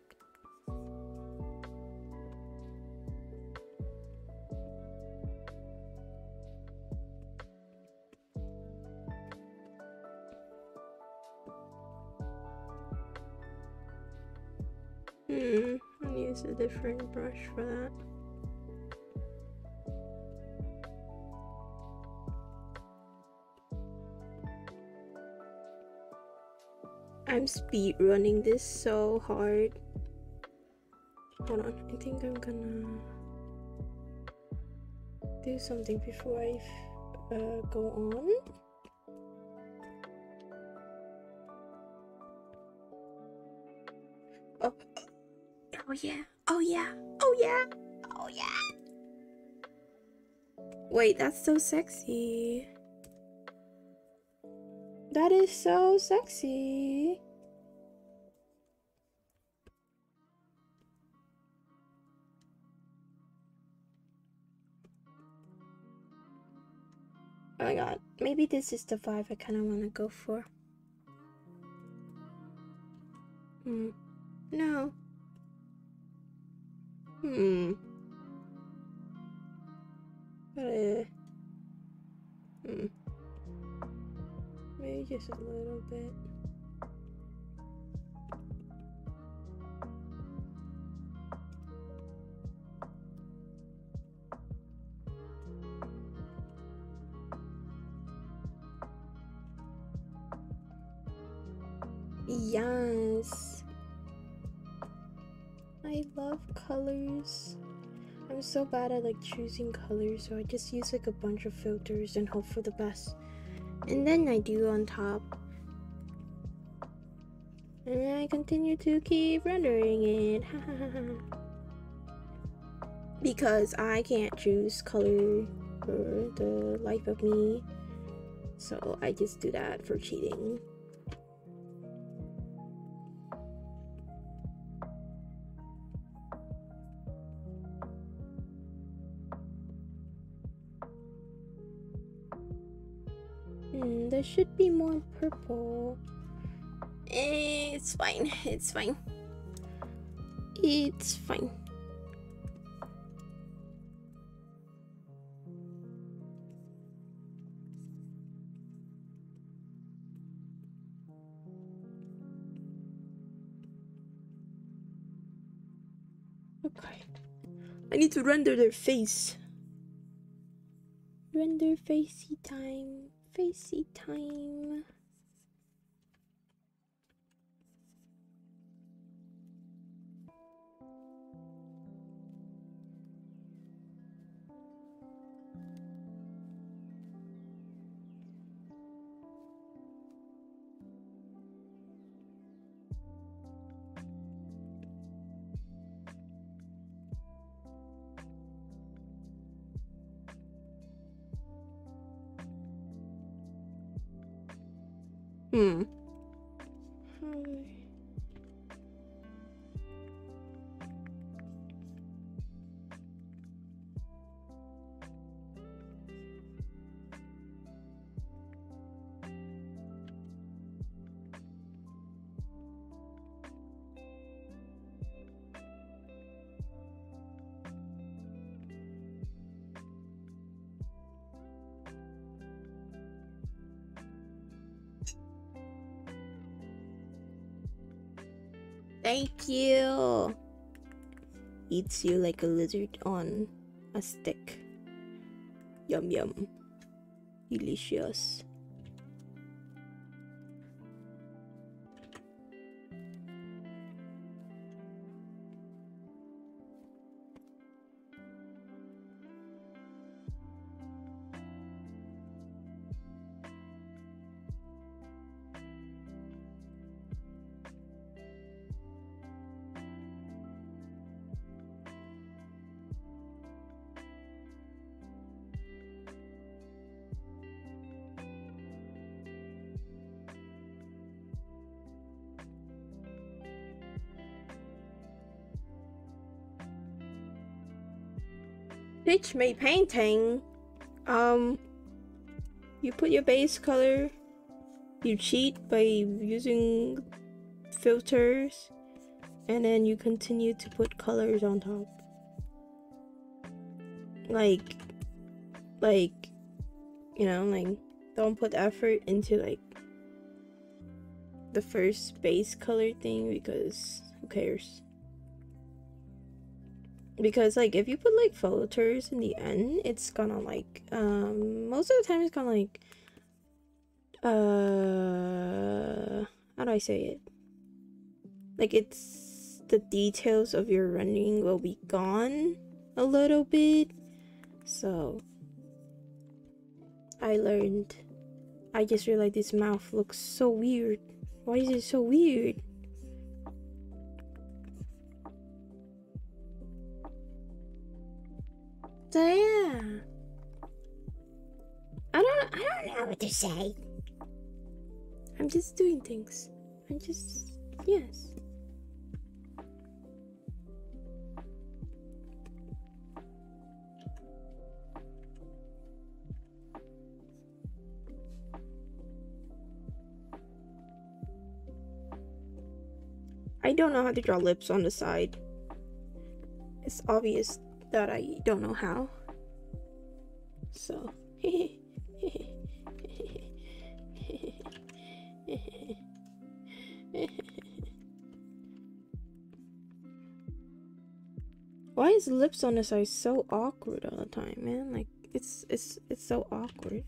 I'll use a different brush for that. I'm speed running this so hard. Hold on, I think I'm gonna do something before I go on. Oh yeah, oh yeah, oh yeah, oh yeah. Wait, that's so sexy. That is so sexy. Oh my god, maybe this is the vibe I kind of want to go for. No. Maybe just a little bit. Yes. I love colors. I'm so bad at like choosing colors, so I just use like a bunch of filters and hope for the best. And then I do on top. And then I continue to keep rendering it. Because I can't choose color for the life of me. So I just do that for cheating. There should be more purple. It's fine. It's fine. It's fine. Okay. I need to render their face. Render facey time. Facey time. Thank you. Eats you like a lizard on a stick. Yum yum. Delicious. Teach me painting. You put your base color. You cheat by using filters, and then you continue to put colors on top. Like, you know, like, don't put effort into like the first base color thing, because who cares? Because like if you put like filters in the end, it's gonna like most of the time it's gonna like how do I say it? Like, it's the details of your rendering will be gone a little bit. So I learned. I just realized this mouth looks so weird. Why is it so weird? So yeah, I don't know what to say. I'm just doing things. Yes. I don't know how to draw lips on the side. It's obvious that I don't know how. So. Why is lips on the side so awkward all the time, man? Like, it's so awkward.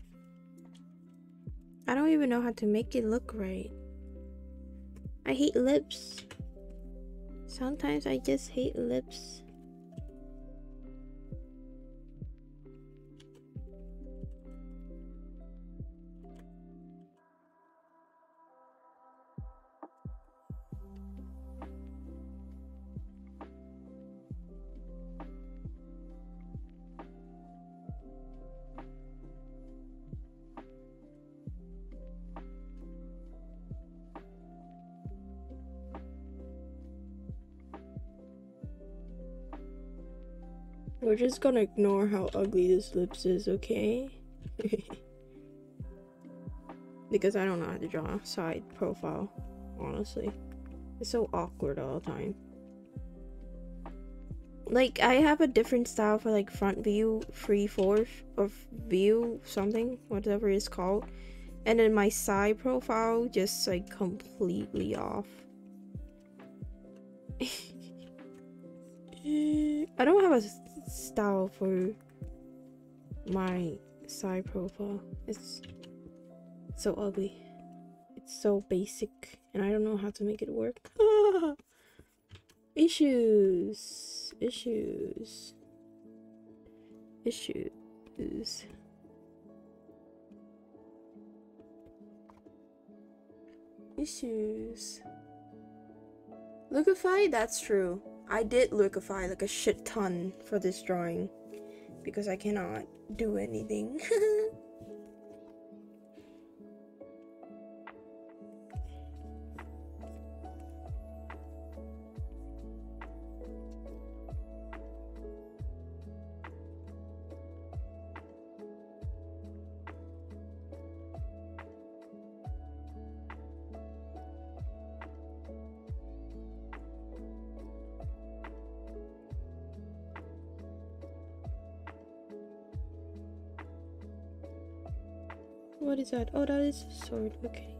I don't even know how to make it look right. I hate lips. Sometimes I just hate lips. We're just gonna ignore how ugly this lips is, okay? Because I don't know how to draw a side profile, honestly. It's so awkward all the time. Like, I have a different style for like front view, 3/4 of view, something, whatever it's called. And then my side profile just like completely off. I don't have a style for my side profile. It's so ugly. It's so basic, and I don't know how to make it work. Issues. Lookify? That's true. I did lookify like a shit ton for this drawing because I cannot do anything. What is that? Oh, that is a sword. Okay.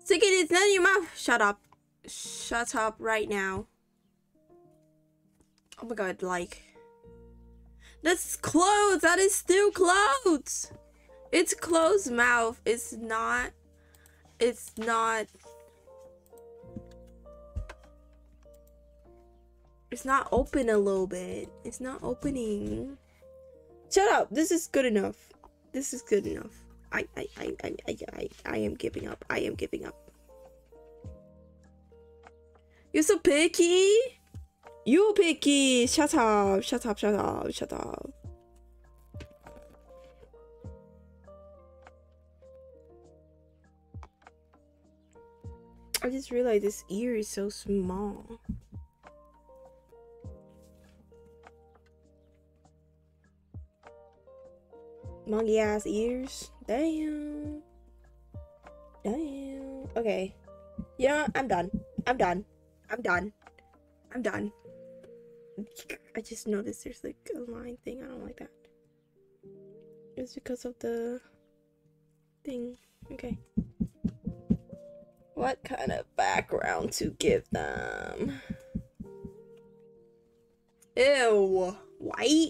Stick it in your mouth. Shut up. Shut up right now. Oh my god, like. That's clothes. That is still clothes. It's closed mouth. It's not. It's not. It's not open a little bit. It's not opening. Shut up. This is good enough. This is good enough. I am giving up. I am giving up. You're so picky. You picky. Shut up. Shut up. Shut up. Shut up. I just realized this ear is so small. Monkey ass ears. Damn. Damn. Okay. Yeah, I'm done. I'm done. I'm done. I'm done. I just noticed there's like a line thing. I don't like that. It's because of the thing. Okay. What kind of background to give them? Ew. White?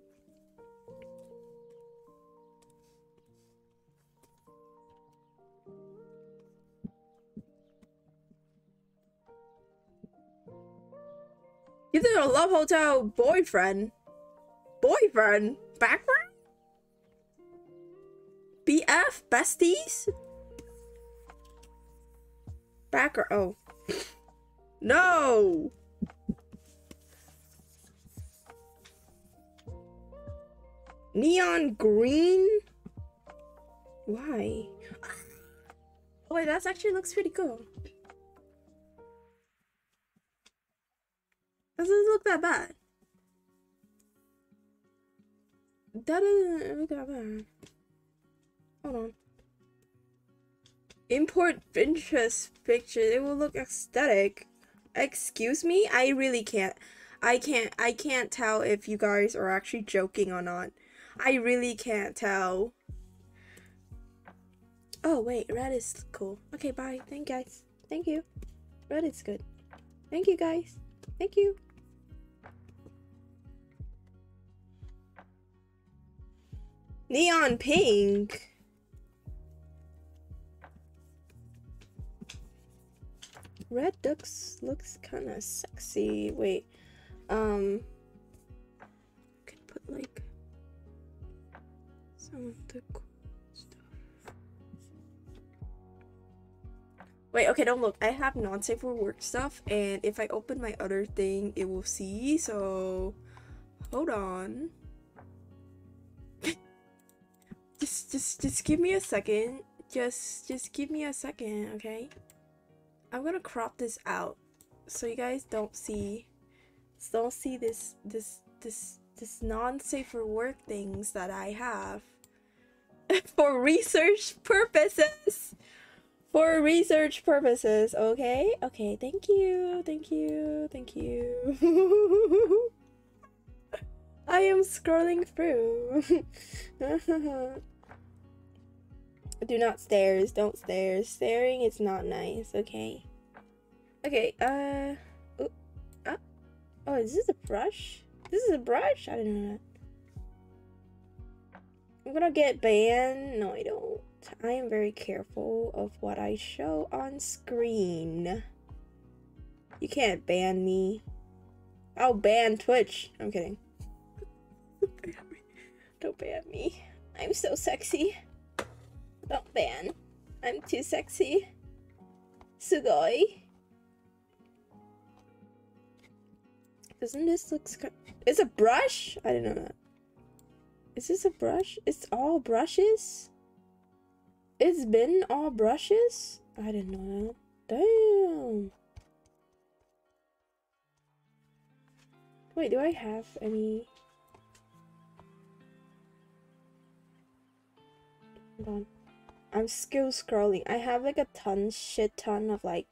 You did a Love Hotel boyfriend. Boyfriend? Background? BF? Besties? Background. Oh. No! Neon green? Why? Oh wait, that actually looks pretty cool. Doesn't look that bad. That doesn't look that bad. Hold on. Import Pinterest pictures. It will look aesthetic. Excuse me? I really can't. I can't tell if you guys are actually joking or not. I really can't tell. Oh wait, red is cool. Okay, bye. Thank you guys. Thank you. Red is good. Thank you guys. Thank you. Neon pink. Red looks kind of sexy. Wait, could put like some of the cool stuff. Wait, okay, don't look. I have non-safe for work stuff, and if I open my other thing, it will see. So, hold on. Just give me a second. Just give me a second, okay? I'm gonna crop this out so you guys don't see this non-safe for work things that I have for research purposes. For research purposes, okay? Okay, thank you. Thank you. Thank you. I am scrolling through. Do not stairs. Don't stare. Staring is not nice, okay? Okay, oh, is this a brush? This is a brush? I didn't know that. I'm gonna get banned. No, I don't. I am very careful of what I show on screen. You can't ban me. I'll ban Twitch. I'm kidding. Don't ban me. Don't ban me. I'm so sexy. Don't ban. I'm too sexy. Sugoi. Doesn't this look... It's a brush? I didn't know that. Is this a brush? It's all brushes? It's been all brushes? I didn't know that. Damn. Wait, do I have any... Hold on. I'm still scrolling. I have like a shit ton of like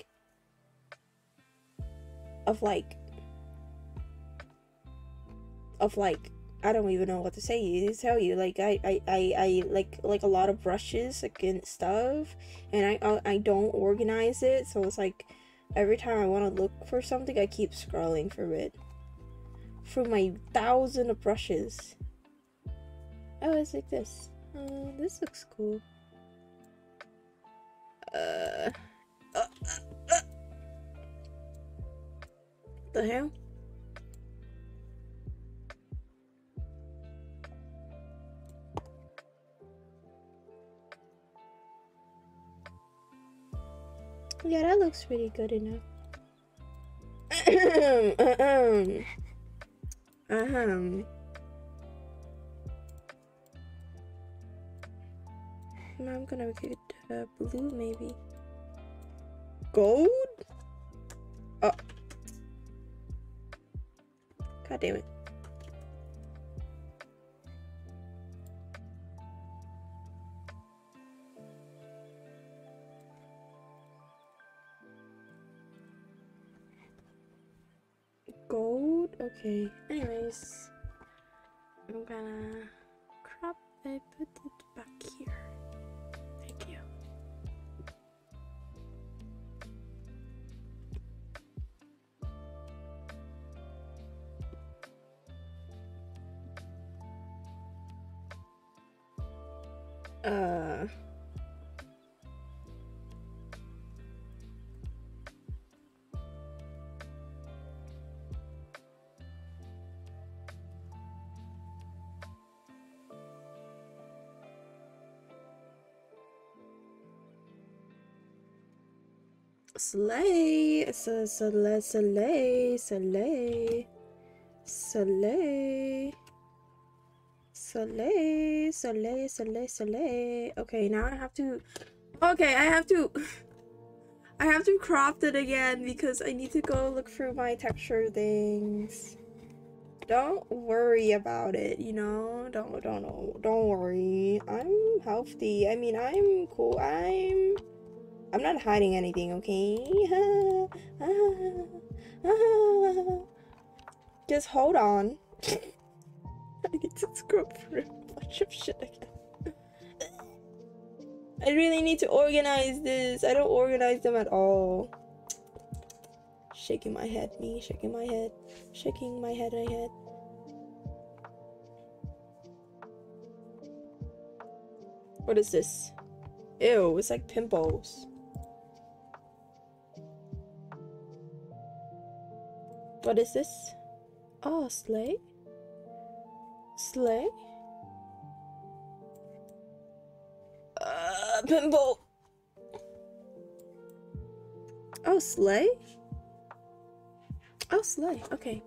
I don't even know what to say. Tell you, like I like a lot of brushes like and stuff, and I don't organize it, so it's like every time I want to look for something, I keep scrolling for it through my thousand of brushes. Oh, it's like this. This looks cool. The hell? Yeah, that looks pretty good enough. Now I'm gonna get blue, maybe. Gold? Oh. God damn it. Gold? Okay. Anyways, I'm gonna crop it, put it back here. Thank you. Slay, slay, slay, slay, slay, slay, slay, slay, slay. Okay, now I have to. Okay, I have to. I have to crop it again because I need to go look through my texture things. Don't worry about it, you know. Don't worry. I'm healthy. I mean, I'm cool. I'm not hiding anything, okay? Just hold on. I need to scrub through a bunch of shit again. I really need to organize this. I don't organize them at all. Shaking my head, me shaking my head. Shaking my head, What is this? Ew, it's like pimples. What is this? Oh, slay? Slay? Pimple! Oh, slay? Oh, slay. Okay.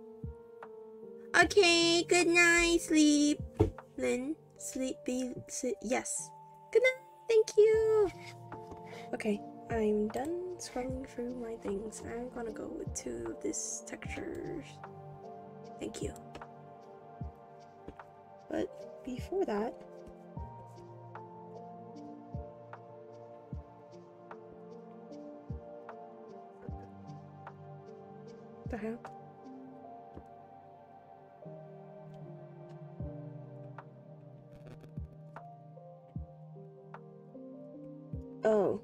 Okay, good night, sleep. Lynn, sleepy, yes. Good night, thank you. Okay, I'm done scrolling through my things. I'm gonna go to this texture. Thank you. But before that, the hell? Oh.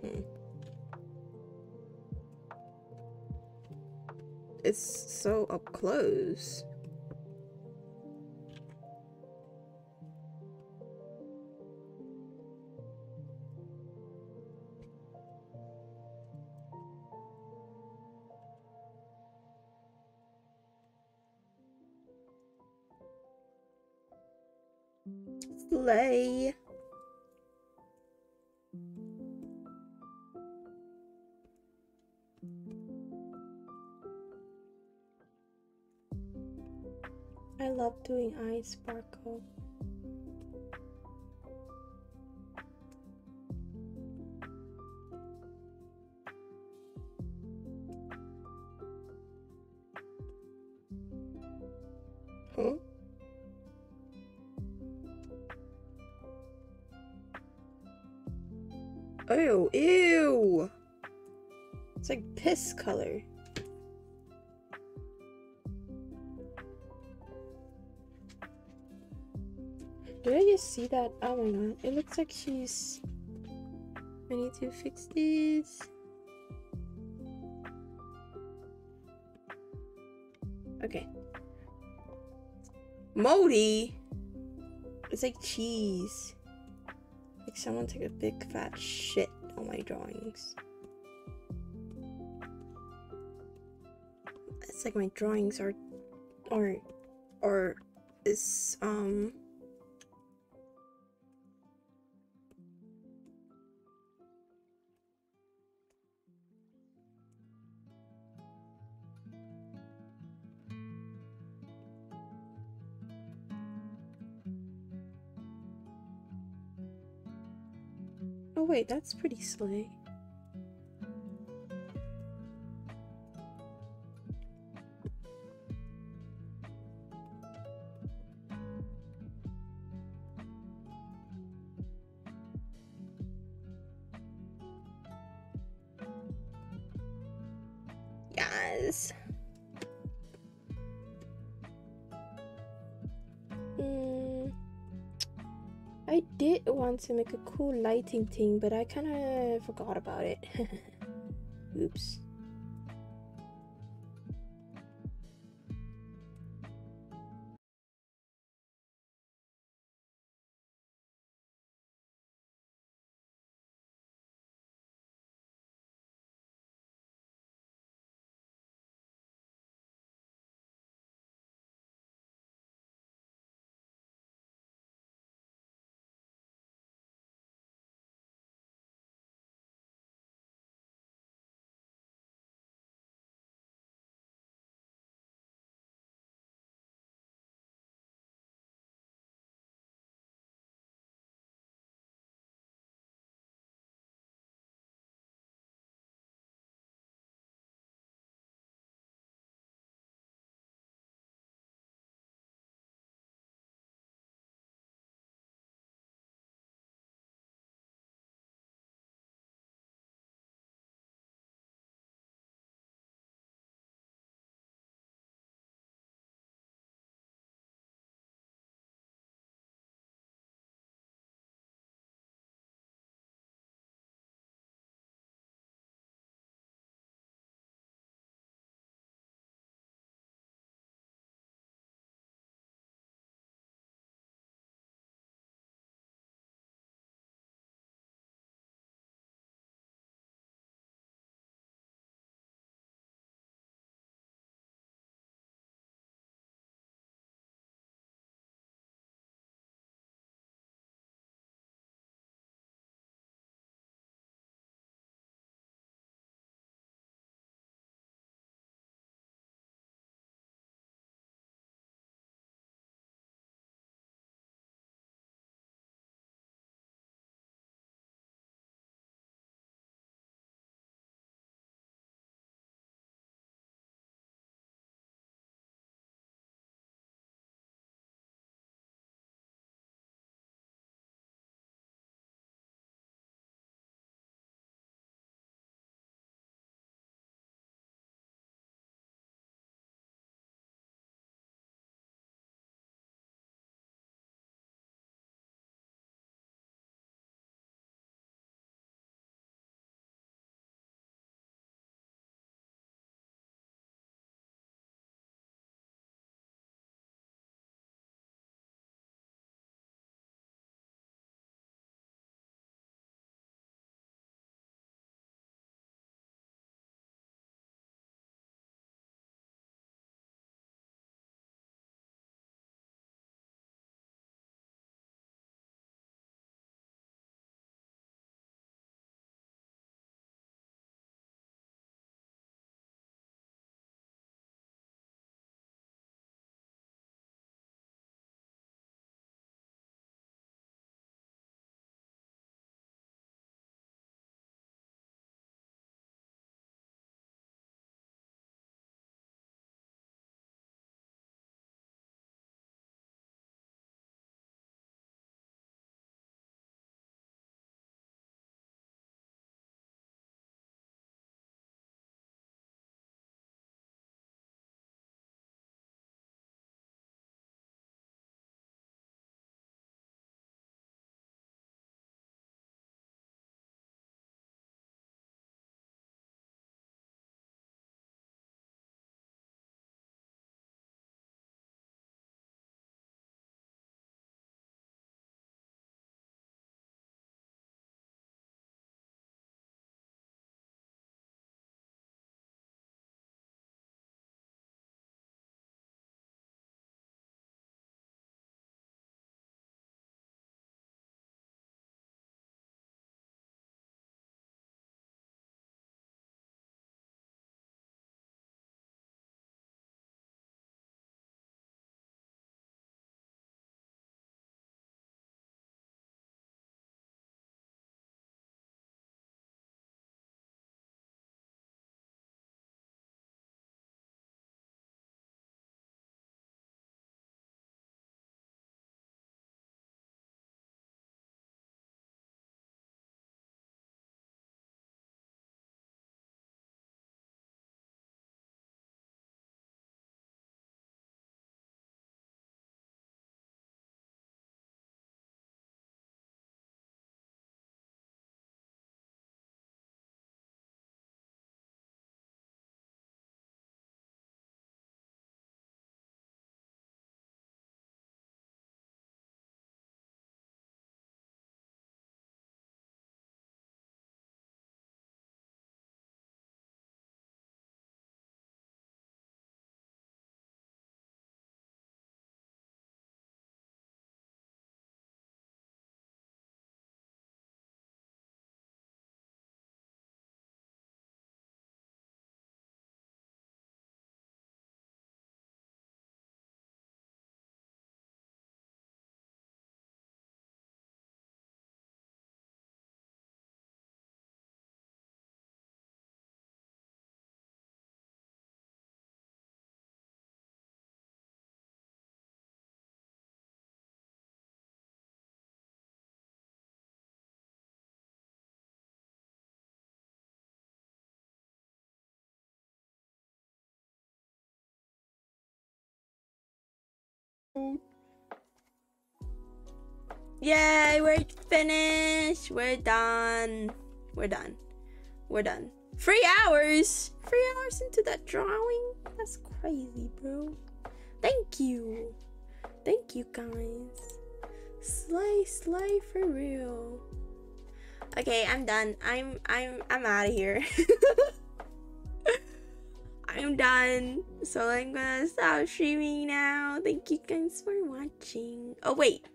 It's so up close. Slay. I love doing eye sparkle. Huh? Oh, ew! It's like piss color. Did I just see that? Oh my god. It looks like she's... I need to fix this. Okay. Moldy? It's like cheese. Like someone took a big fat shit on my drawings. It's like my drawings are is oh wait, that's pretty slay. Yes. I did want to make a cool lighting thing, but I kind of forgot about it. Oops. Yay, we're finished. We're done. We're done. We're done. 3 hours. 3 hours into that drawing. That's crazy, bro. Thank you. Thank you, guys. Slay for real. Okay, I'm done. I'm out of here. I'm done. So I'm gonna stop streaming now. Thank you guys for watching. Oh wait.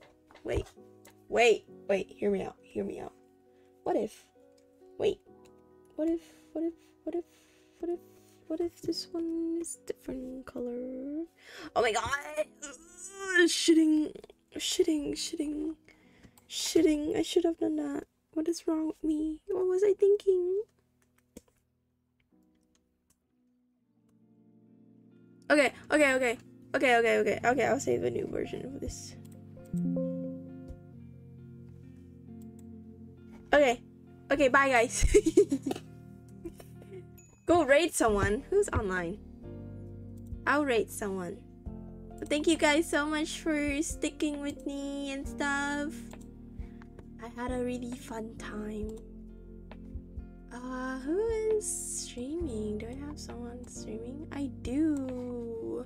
Wait. Hear me out. What if this one is different color? Oh my god. Shitting. I should have done that. What is wrong with me? What was I thinking? Okay, I'll save a new version of this. Okay, bye guys. Go raid someone. Who's online? I'll raid someone. But thank you guys so much for sticking with me and stuff. I had a really fun time. Who is streaming? Do I have someone streaming? I do.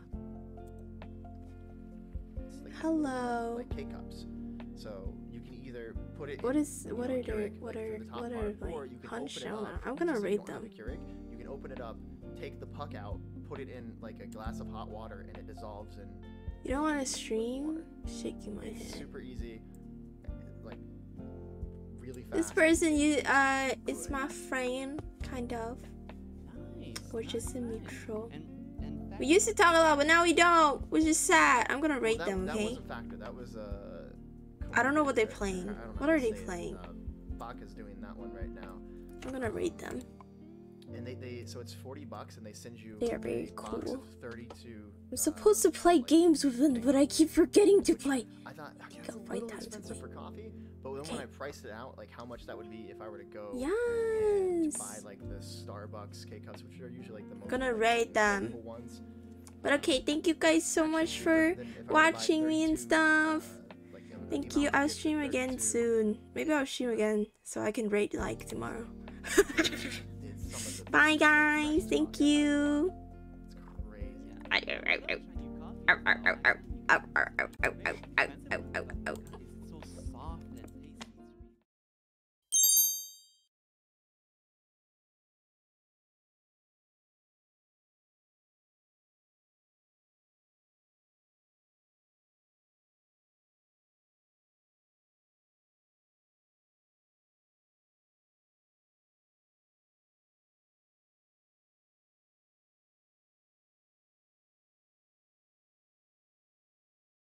Hello. Like K-cups. So you can either put it. What is? in, What you know, are their? Keurig, What like, are? through the top What part, are or like? you can Punch open it down. up. I'm Just gonna so you rate don't have them. a Keurig, you can open it up, take the puck out, put it in like a glass of hot water, and it dissolves in. You don't want to stream? Shaking my It's head. super easy, like really fast. This person, it's my friend, kind of. Nice. We're just in nice. mutual. And We used to talk a lot, but now we don't, which is sad. I'm gonna rate them, That okay? was a factor. That was I don't know what they're coincidence. playing. I don't know What how are to they say it. playing? Baka's doing that one right now. I'm gonna rate them. And they so it's $40 and they send you They are very a box cool. of 32. I'm supposed to play games with them, but I keep forgetting to play. I thought okay, it's Go a fight little times expensive for away. coffee, but then when I priced it out, like how much that would be if I were to go and Yes. buy like the Starbucks K-cups, which are usually like the most Gonna like, rate them. affordable ones. But okay, thank you guys so much for Then if I were to buy watching me and 32, stuff. like, the Thank amount you. of I'll gifts are stream again 32. soon. Maybe I'll stream again so I can rate like tomorrow. It's some of the Bye best guys. Thank stuff. you. It's crazy. yeah. Ow, ow, ow, ow. Try new coffee. Ow, ow, ow, ow. Ow, ow, ow, ow, ow, ow, ow.